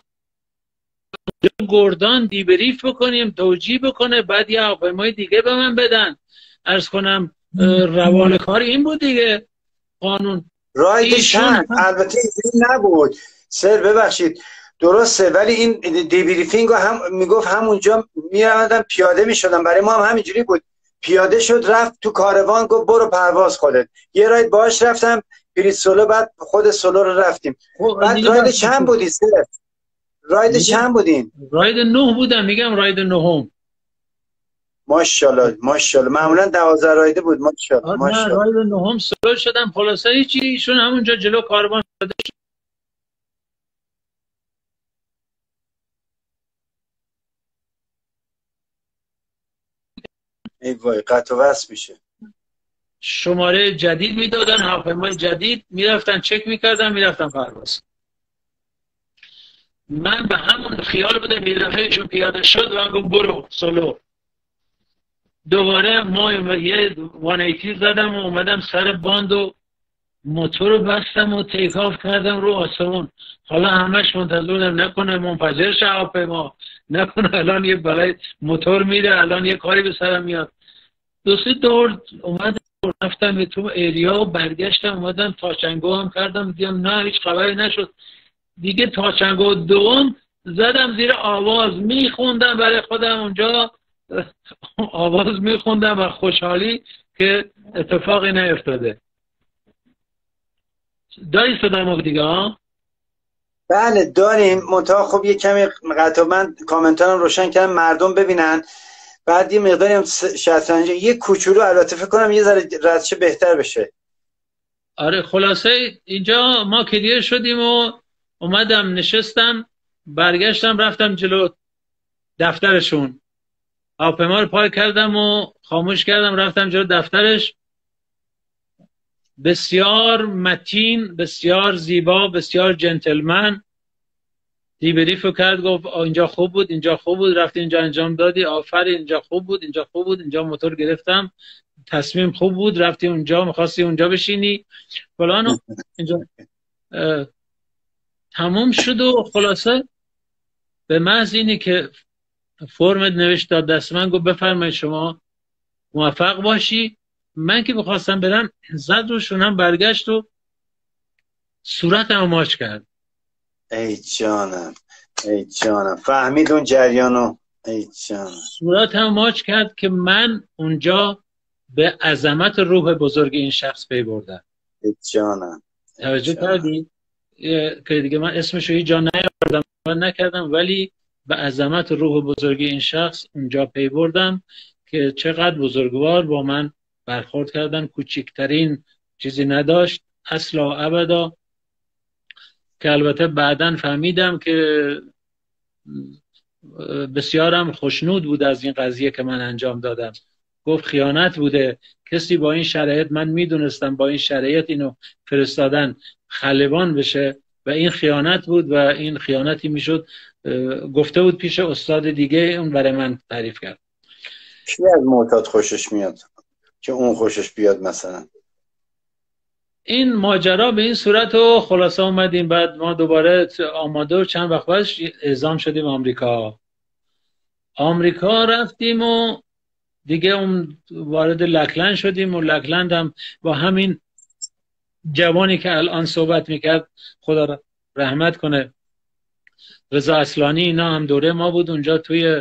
گردان دیبریف بکنیم، توجیه بکنه، بعد یه هواپیمای دیگه به من بدن، عرض کنم روال کار این بود دیگه، قانون راید چند. البته اینجوری نبود سر، ببخشید درسته، ولی این دیبریفینگ رو هم میگفت همونجا میرمدن پیاده میشدن، برای ما هم همینجوری بود، پیاده شد رفت تو کاروان گفت برو پرواز خودت. یه راید باش رفتم پریت سولو، بعد خود سولو رو رفتیم. بعد راید چند بودی سر؟ راید چند بودین؟ راید نه بودم، میگم راید نهم. ماشاءالله ماشاءالله، معمولا دوازده رایده بود. ماشاءالله ماشاءالله. راید نهم سولو شدم. خلاصه هیچی، ایشون همونجا جلو کاروان شده. ای وای قطع و وصل میشه. شماره جدید میدادن، هواپیمای جدید، میرفتن چک میکردن، میرفتن پرواز. من به همون خیال بودم، میرفتشون پیاده شد و گفت برو سولو. دوباره ما یه صد و زدم و اومدم سر باند و موتور رو بستم و تیک آف کردم رو آسمون. حالا همش منتظر بودم نکنه منفجر شه هواپیما، نکنه الان یه بلای موتور میره، الان یه کاری به سرم میاد. دو سه دور اومدم رفتم به تو ایریا و برگشتم، اومدم تاچنگو هم کردم، دیدم نه هیچ خبری نشد. دیگه تاچنگو دوم زدم زیر آواز، میخوندم برای خودم اونجا، آواز میخوندم و خوشحالی که اتفاقی نیفتاده. داری صدامو دیگه ها؟ بله داریم، منتها خب یه کمی قطع، من کامنتارم روشن کردم مردم ببینن، بعد یه مقداری هم شطرنج یه کوچولو البته فکر کنم یه ذره ردشه بهتر بشه. آره خلاصه اینجا ما کلیر شدیم و اومدم نشستم، برگشتم رفتم جلو دفترشون، هواپیما رو پارک کردم و خاموش کردم، رفتم جلو دفترش. بسیار متین، بسیار زیبا، بسیار جنتلمن دیبریفو کرد، گفت اینجا خوب بود، اینجا خوب بود، رفتی اینجا انجام دادی، آفرین، اینجا خوب بود، اینجا خوب بود، اینجا موتور گرفتم، تصمیم خوب بود، رفتی اونجا، می‌خواستی اونجا بشینی فلانو. اینجا تموم شد و خلاصه به محض اینی که فرمت نوشت داد دست من، گفت بفرمایید شما موفق باشی. من که بخواستم برم زد رو شونم، برگشت و صورتم ماچ کرد. ای جانم ای جانم، فهمید اون جریانو. ای جانم صورتم ماچ کرد که من اونجا به عظمت روح بزرگ این شخص پی بردم. ای جانم توجه کردید که دیگه من اسمشو هیچ جا نیاوردم نکردم، ولی به عظمت روح بزرگ این شخص اونجا پی بردم که چقدر بزرگوار با من برخورد کردن، کوچکترین چیزی نداشت اصلا و ابدا. که البته بعداً فهمیدم که بسیارم خوشنود بود از این قضیه که من انجام دادم. گفت خیانت بوده، کسی با این شرایط، من میدونستم با این شرایط اینو فرستادن خلبان بشه و این خیانت بود و این خیانتی میشد. گفته بود پیش استاد دیگه، اون برای من تعریف کرد. کی از معتاد خوشش میاد که اون خوشش بیاد مثلا؟ این ماجرا به این صورت و خلاصه اومدیم. بعد ما دوباره آماده و چند وقت بعدش اعزام شدیم آمریکا. آمریکا رفتیم و دیگه اون وارد لکلند شدیم و لکلند هم با همین جوانی که الان صحبت میکرد، خدا رحمت کنه، رضا اصلانی، اینا هم دوره ما بود اونجا. توی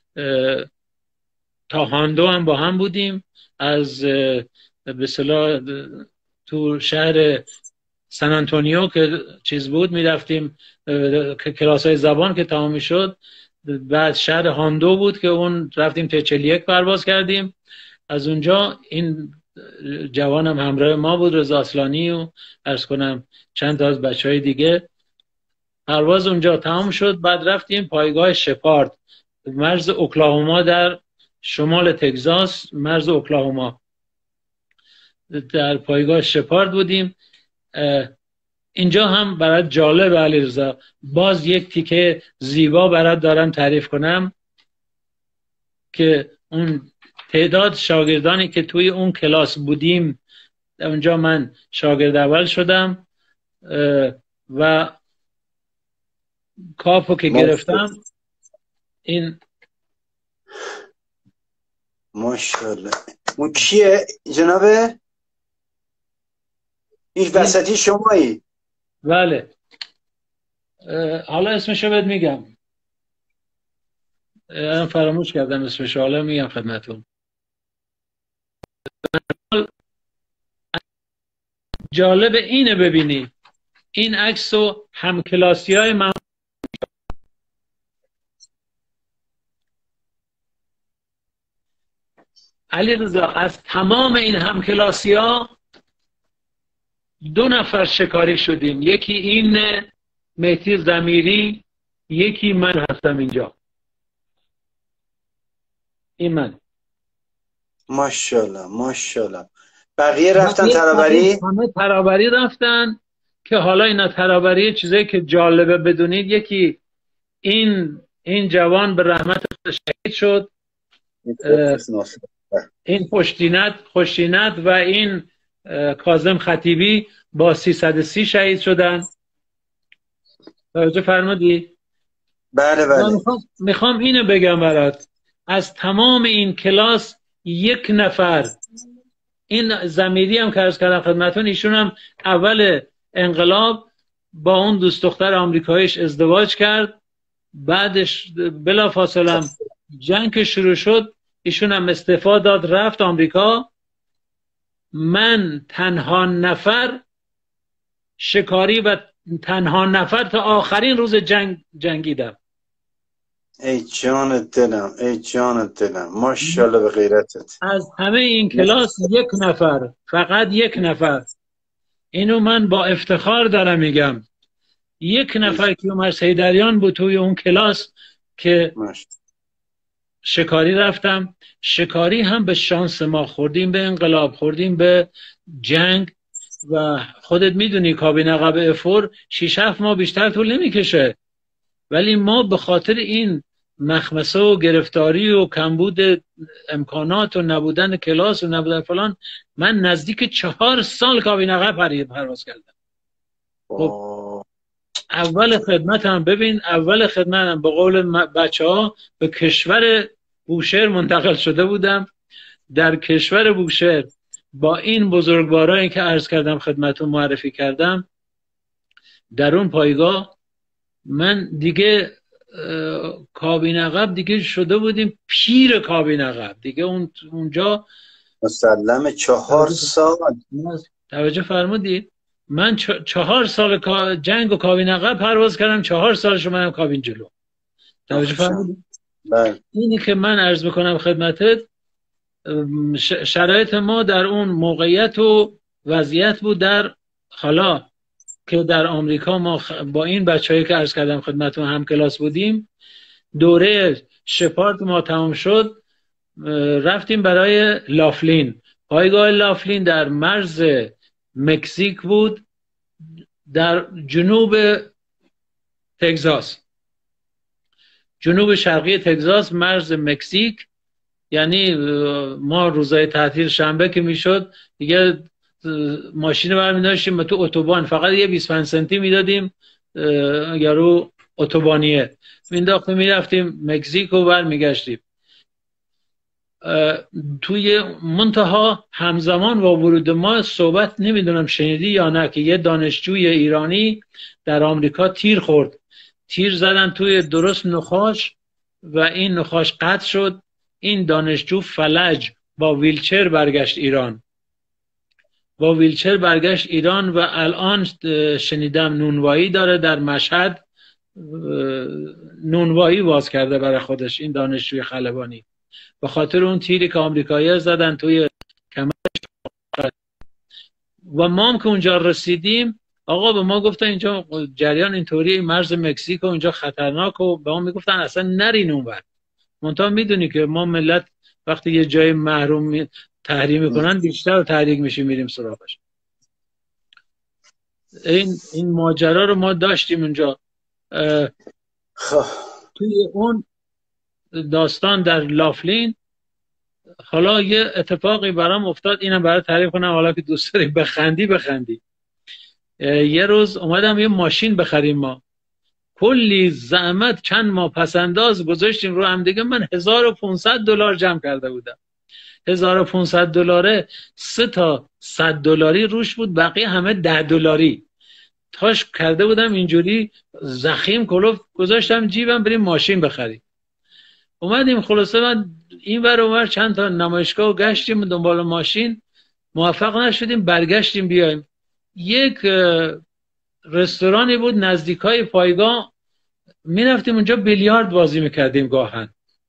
تاهاندو هم با هم بودیم. از به اصطلاح تو شهر سن آنتونیو که چیز بود میرفتیم کلاس های زبان که تمام شد. بعد شهر هاندو بود که اون رفتیم تی چهل و یک پرواز کردیم. از اونجا این جوانم همراه ما بود، رضا اصلانی و عرض کنم چند تا از بچه های دیگه. پرواز اونجا تمام شد. بعد رفتیم پایگاه شپارد، مرز اوکلاهوما در شمال تگزاس، مرز اوکلاهوما. در پایگاه شپارد بودیم. اینجا هم برات جالب علیرضا، باز یک تیکه زیبا برات دارم تعریف کنم که اون تعداد شاگردانی که توی اون کلاس بودیم، اونجا من شاگرد اول شدم و کاپو که گرفتم. این ماشاءالله. اون کیه جنابه؟ این وسطی شمایی؟ بله. حالا اسمشو بهت میگم، فراموش کردم اسمشو، حالا میگم خدمتون. جالب اینه ببینی این عکسو همکلاسی های من علیرضا، از تمام این همکلاسی ها دو نفر شکاری شدیم، یکی این مهدی ضمیری، یکی من هستم اینجا، این من. ماشاءالله ماشاءالله. بقیه رفتن ترابری؟ همه ترابری رفتن که حالا اینا ترابری چیزایی که جالبه بدونید، یکی این این جوان به رحمت شهید شد، این خوشتینت خوشتینت و این کاظم خطیبی با سیصد و سی شهید شدن. توجه فرمودی؟ بله بله. میخوام, میخوام اینو بگم برات، از تمام این کلاس یک نفر، این ضمیری هم که عرض کردم خدمتون، ایشون هم اول انقلاب با اون دوست دختر آمریکاییش ازدواج کرد، بعدش بلا فاصله جنگ که شروع شد ایشون هم استعفا داد رفت آمریکا. من تنها نفر شکاری و تنها نفر تا آخرین روز جنگ جنگیدم. ای جان دلم، ای جان دلم، ماشاءالله به غیرتت. از همه این کلاس یک نفر، فقط یک نفر، اینو من با افتخار دارم میگم، یک نفر که عمر حیدریان بود توی اون کلاس که شکاری رفتم. شکاری هم به شانس ما خوردیم به انقلاب، خوردیم به جنگ و خودت میدونی کابین عقب افور شیش هفت ماه بیشتر طول نمیکشه، ولی ما به خاطر این مخمسه و گرفتاری و کمبود امکانات و نبودن کلاس و نبودن فلان، من نزدیک چهار سال کابین عقب پرواز کردم. خب اول خدمتم ببین، اول خدمتم به قول بچه ها به کشور بوشهر منتقل شده بودم. در کشور بوشهر با این بزرگوارایی که عرض کردم خدمتون معرفی کردم، در اون پایگاه من دیگه کابین عقب دیگه شده بودیم پیر کابین عقب دیگه. اون اونجا مسلم چهار سال. توجه فرمودید؟ من چهار سال جنگ و کابین عقب پرواز کردم، چهار سالش منم کابین جلو. توجه فرمودید؟ اینی که من عرض میکنم خدمتت، شرایط ما در اون موقعیت و وضعیت بود در حالا که در آمریکا ما با این بچه‌هایی که عرض کردم خدمتتون هم کلاس بودیم، دوره شپارد ما تمام شد، رفتیم برای لافلین. پایگاه لافلین در مرز مکزیک بود، در جنوب تگزاس، جنوب شرقی تگزاس، مرز مکزیک. یعنی ما روزای تعطیل شنبه که میشد دیگه ماشین برمی داشتیم تو اتوبان، فقط یه بیست و پنج سنتی میدادیم یارو اتوبانیه مینداختیم میرفتیم مکزیک و برمیگشتیم. توی منتها همزمان با ورود ما صحبت نمیدونم شنیدی یا نه که یه دانشجوی ایرانی در آمریکا تیر خورد، تیر زدن توی درست نخاش و این نخاش قطع شد. این دانشجو فلج با ویلچر برگشت ایران، با ویلچر برگشت ایران و الان شنیدم نونوایی داره در مشهد، نونوایی باز کرده برای خودش این دانشجوی خلبانی، به خاطر اون تیری که آمریکایی‌ها زدن توی کمرش. و ما هم که اونجا رسیدیم آقا به ما گفتن اینجا جریان اینطوری، مرز مکزیک و اینجا خطرناک، و به ما میگفتن اصلا نرین اونور. منتها میدونی که ما ملت وقتی یه جای محروم می... تحریم میکنن بیشتر تحریک میشیم میریم سراغش. این این ماجرا رو ما داشتیم اونجا. توی اون داستان در لافلین حالا یه اتفاقی برام افتاد، اینم برای تعریف کنم، حالا که دوست داری بخندی بخندی. یه روز اومدم یه ماشین بخریم، ما کلی زحمت چند ماه پسنداز گذاشتیم رو هم دیگه. من هزار و پانصد دلار جمع کرده بودم. هزار و پانصد دلاره سه تا صد دلاری روش بود، بقیه همه ده دلاری تاش کرده بودم اینجوری زخیم کلوف گذاشتم جیبم بریم ماشین بخریم. اومدیم خلاصه من این ور اون ور چند تا نمایشگاه گشتیم دنبال ماشین، موفق نشدیم، برگشتیم بیایم. یک رستورانی بود نزدیکای پایگاه، میرفتیم اونجا بیلیارد بازی میکردیم گاهن،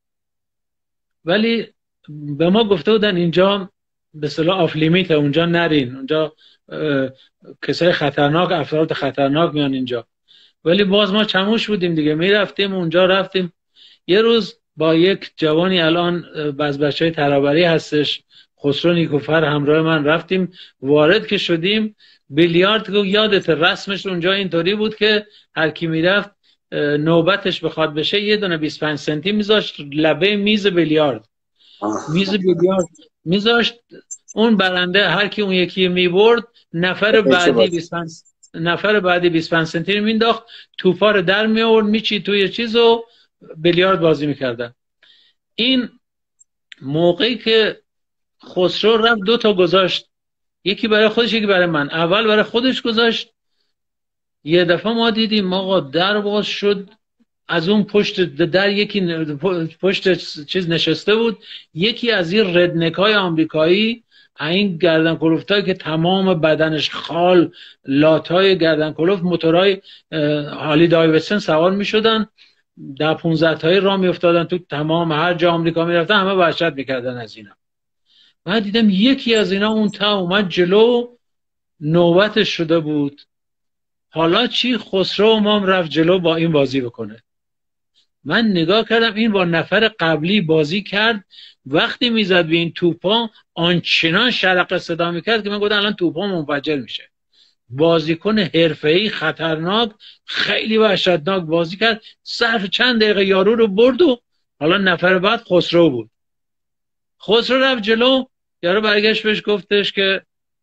ولی به ما گفته بودن اینجا به اصطلاح آف لیمیت، اونجا نرین، اونجا کسای خطرناک، افراد خطرناک میان اینجا. ولی باز ما چموش بودیم دیگه، میرفتیم اونجا. رفتیم یه روز با یک جوانی الان باز بچهای ترابری هستش، خسرو نیکوفر، همراه من رفتیم. وارد که شدیم بیلیارد، یادت رسمش اونجا اینطوری بود که هر کی میرفت نوبتش بخواد بشه یه دونه بیست و پنج سنتی میذاشت لبه میز بیلیارد. میز بیلیارد میذاشت، اون برنده هر کی اون یکی میبرد نفر بعدی بیست و پنج نفر بعدی بیست و پنج سنتی رو مینداخت، توپا رو در می آورد میچید توی چیزو بیلیارد بازی میکردن. این موقعی که خسرو رفت دو تا گذاشت، یکی برای خودش یکی برای من. اول برای خودش گذاشت، یه دفعه ما دیدیم آقا در باز شد، از اون پشت در یکی پشت چیز نشسته بود، یکی از این ردنکای آمریکایی، این گردن کلوفتایی که تمام بدنش خال، لاتای گردن کلوفت، موتورای هالی دایویدسن سوار می شدن، در پونزده تایی راه می افتادن تو تمام هر جا آمریکا می رفتن، همه وحشت میکردن از اینا. من دیدم یکی از اینا اون تا اومد جلو، نوبتش شده بود. حالا چی؟ خسرو امام رفت جلو با این بازی بکنه. من نگاه کردم این با نفر قبلی بازی کرد، وقتی میزد به این توپا آنچنان شرق صدا میکرد که من گفتم الان توپا منفجر میشه. بازیکن حرفه‌ای خطرناک، خیلی وحشتناک بازی کرد. صرف چند دقیقه یارو رو برد و حالا نفر بعد خسرو بود. خسرو رفت جلو، یارو برگشت بهش گفتش که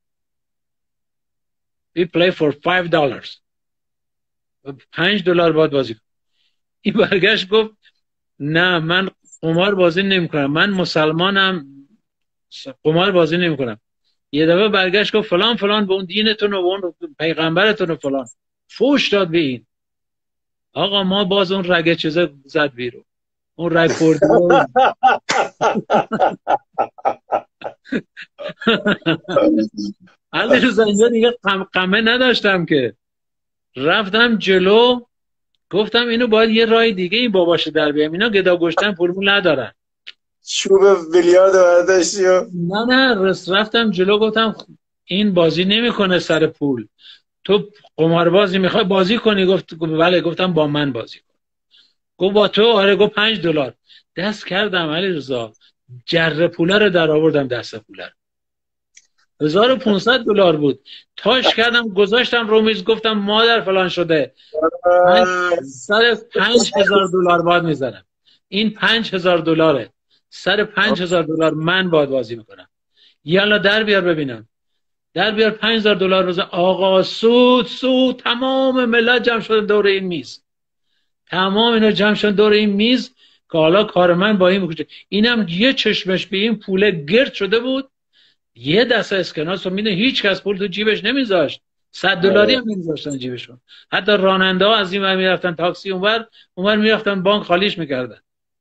we play for five dollars، پنج دلار باید بازی کن. این برگشت گفت نه من قمار بازی نمی کنم، من مسلمانم، قمار بازی نمی کنم. یه دفعه برگشت گفت فلان فلان به اون دینتون و به اون پیغمبرتون و فلان، فوش داد به این. آقا ما باز اون رگه چیزا زد بیرون، اون رگ خوردی علی رضا اینجا دیگه قمه نداشتم که رفتم جلو، گفتم اینو باید یه راه دیگه این باباشه در بیام، اینا گدا گشتن پول ندارن. چوب بیلیارد برداشتی؟ نه نه رست رفتم جلو، گفتم این بازی نمیکنه سر پول، تو قماربازی میخوای بازی کنی؟ گفت بله. گفتم با من بازی کن. گفت با تو؟ آره. گفت پنج دلار. دست کردم علی رضا، جره پوله رو در آوردم دست پوله رو. هزار و پانصد دلار بود. تاش کردم گذاشتم رو میز، گفتم مادر فلان شده، سر پنج هزار دلار باید میزنم. این پنج هزار دلاره، سر پنج هزار دلار من باید بازی میکنم. یالا در بیار ببینم. در بیار پنج هزار دلار بزن. آقا سود سود، تمام ملت جمع شدن دور این میز، تمام اینا جمع شدن دور این میز که حالا کار من با این بکشه. اینم یه چشمش به این پوله گرد شده بود، یه دسته اسکناس رو میده، هیچ کس پول تو جیبش نمیذاشت، صد دلاری هم نمیذاشتن جیبشون. حتی راننده ها از این ور میرفتن تاکسی اونور اونور میرفتن بانک خالیش میکردن.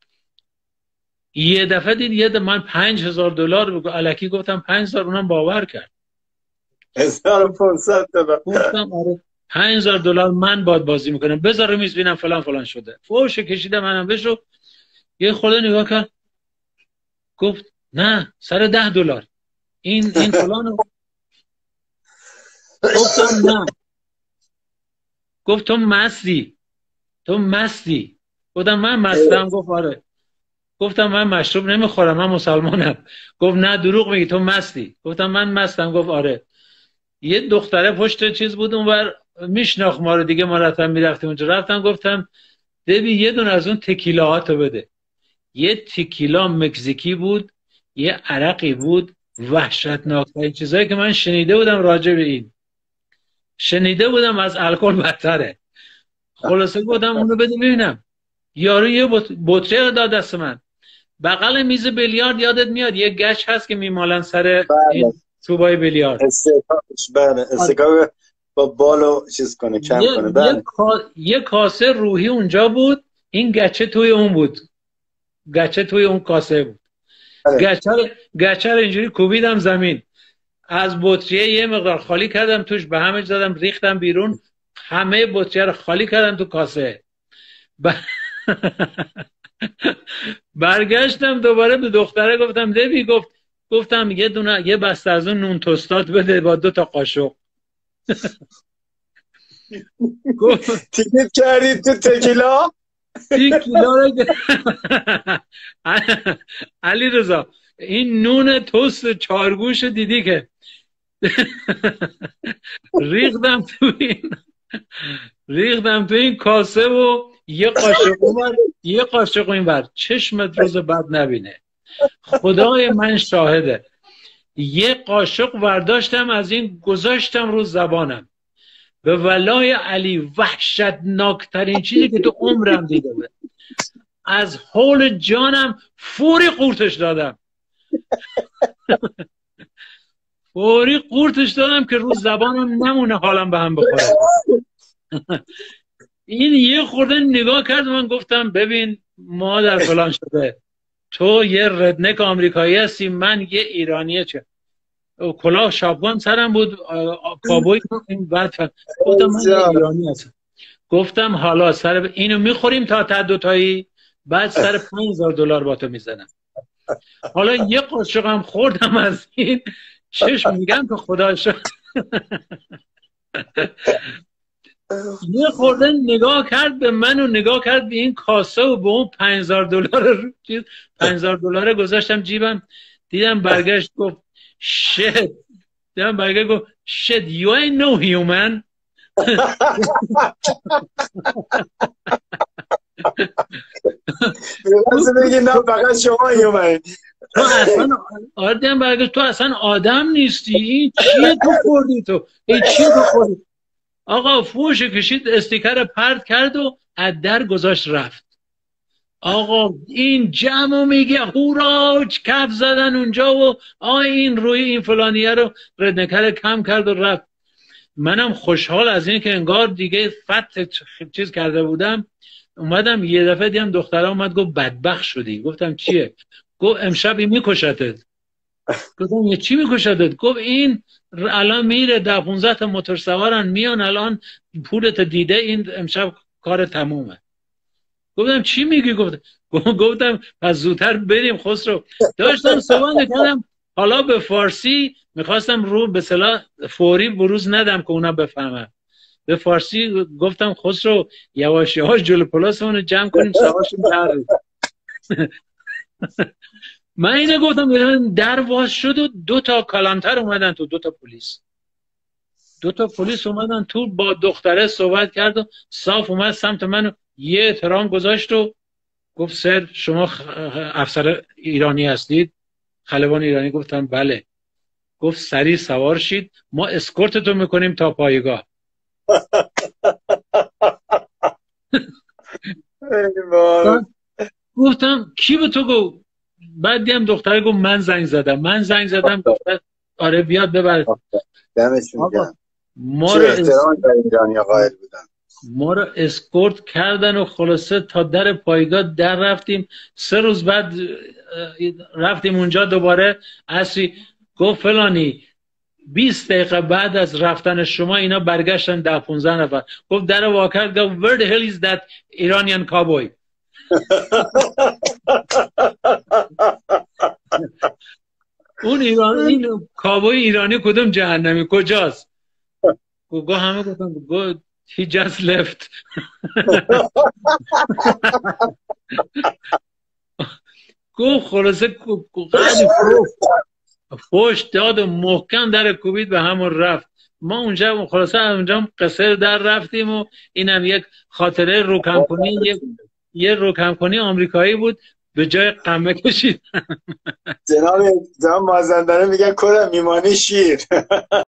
یه دفعه دید یه دفعه من پنج هزار دلار بگو الکی گفتم پنج هزار، اونم باور کرد. هزار و پانصد دلار. گفتم آره پنج هزار دلار من باید بازی میکنم، بذار رو میز ببینم فلان فلان شده. فوش کشیدم منم بشو. یه خورده نگاه کرد، گفت نه سر ده دلار این این فلانو. گفتم نه. گفت تو مستی، تو مستی. گفتم من مستم. گفت آره. گفتم من مشروب نمیخورم، من مسلمانم. گفت نه دروغ میگی، تو مستی. گفتم من مستم. گفت آره. یه دختره پشت چیز بود اونور میشناخت ما رو دیگه، ما رفتم میرفتیم اونجا. رفتم گفتم ببین یه دون از اون تکیلاهاتو بده. یه تکیلا مکزیکی بود، یه عرقی بود، وحشتناکترین چیزایی که من شنیده بودم راجع به این. شنیده بودم از الکل بدتره. خلاصه گفتم اونو بده ببینم. یارو یه بطری داد دست من. بغل میز بیلیارد یادت میاد یه گچ هست که میمالن سر این توبای بیلیارد. استکاکش بله، استکاک با بالو چیز کنه کم یه، کنه. بله. یه, کا... یه کاسه روحی اونجا بود، این گچه توی اون بود. گچه توی اون کاسه بود. گچه رو گچه رو اینجوری کوبیدم زمین. از بطریه یه مقدار خالی کردم توش، به همه زدم ریختم بیرون. همه بطریه رو خالی کردم تو کاسه. ب... برگشتم دوباره به دختره گفتم دبی، گفت گفتم یه دونه یه بسته از اون نون توستات بده با دو تا قاشق. تیکیت کردید تو تکیلا؟ تکیلا رو علی رضا این نون توست چارگوش دیدی که ریختم تو این ریختم تو این کاسه و یه قاشق اونور یه قاشق اینور. چشمت روز بعد نبینه، خدای من شاهده. یه قاشق ورداشتم از این گذاشتم رو زبانم. به ولای علی وحشتناکترین چیزی که تو عمرم دیده بود. از حول جانم فوری قورتش دادم. فوری قورتش دادم که رو زبانم نمونه حالم به هم بخوره. این یه خورده نگاه کرد، من گفتم ببین مادر فلان شده، تو یه ردنک آمریکایی هستی، من یه ایرانیه. چه کلاه شاپگان سرم بود، کابوی این بعد گفتم من یه ایرانی هستم. گفتم حالا سر اینو میخوریم تا تا دوتایی، بعد سر پنج هزار دلار با تو میزنم. حالا یه قاشقم خوردم از این، چشم میگم که خدا شد. یه خورده نگاه کرد به من و نگاه کرد به این کاسه و به اون پنج هزار دلار چیز پنج هزار دلار گذاشتم جیبم. دیدم برگشت گفت shit. دیدم برگشت گفت shit you ain't no human. می‌خواست بگی نه فقط شما human. تو اصلا آردیم برگشت تو اصلا آدم نیستی. این چیه تو خوردی؟ تو این چیه تو خوردی؟ آقا فوش کشید، استیکر پرت کرد و از در گذاشت رفت. آقا این جمع میگه هورا کف زدن اونجا و آ این روی این فلانیه رو ردنکر کم کرد و رفت. منم خوشحال از این که انگار دیگه فت چیز کرده بودم. اومدم یه دفعه دیدم دختره اومد گفت بدبخت شدی. گفتم چیه؟ گفت امشب این میکشتت. گفتم یه چی میکشتت؟ گفت این الان میره ده پونزده تا موتور سوارن میان الان پولت دیده، این امشب کار تمومه. گفتم چی میگی؟ گفت گفتم پس زودتر بریم خسرو. داشتم صحبت می‌کردم، حالا به فارسی میخواستم رو به اصطلاح فوری بروز ندم که اونا بفهمن. به فارسی گفتم خسرو یواش یواش جلو پلاسمون رو جمع کنیم سوارشون در. من اینه گفتم در واز شد و دو تا کلانتر اومدن تو، دو تا پلیس دو تا پلیس اومدن تو، با دختره صحبت کرد و صاف اومد سمت من یه احترام گذاشت و گفت سر شما افسر ایرانی هستید؟ خلبان ایرانی. گفتم بله. گفت سریع سوار شید، ما اسکورتتون میکنیم تا پایگاه. گفتم کی به تو گفت؟ بعد دیدم دختره گفت من زنگ زدم. من زنگ زدم دختر آره بیاد ببر. دمشون گرم. ما رو احترام به ایرانی قائل بودن. ما رو اسکورت کردن و خلاصه تا در پایگاه در رفتیم. سه روز بعد رفتیم اونجا دوباره عصری. گفت فلانی بیست دقیقه بعد از رفتن شما اینا برگشتن ده پونزده نفر. گفت در واقع گفت where the hell is that Iranian cowboy. اون ایرانی این کابوی ایرانی کدوم جهنمی کجاست؟ گفت همه گفتم گفت he just left. گفت خلاصه قدی فوش داد و محکم در کوبید به همون رفت. ما اونجا خلاصه اونجا قصر در رفتیم و اینم یک خاطره روکمکنی یک یه روکمکنی آمریکایی بود به جای قمه کشید. جناب جناب مازندران میگن کره میمانی شیر.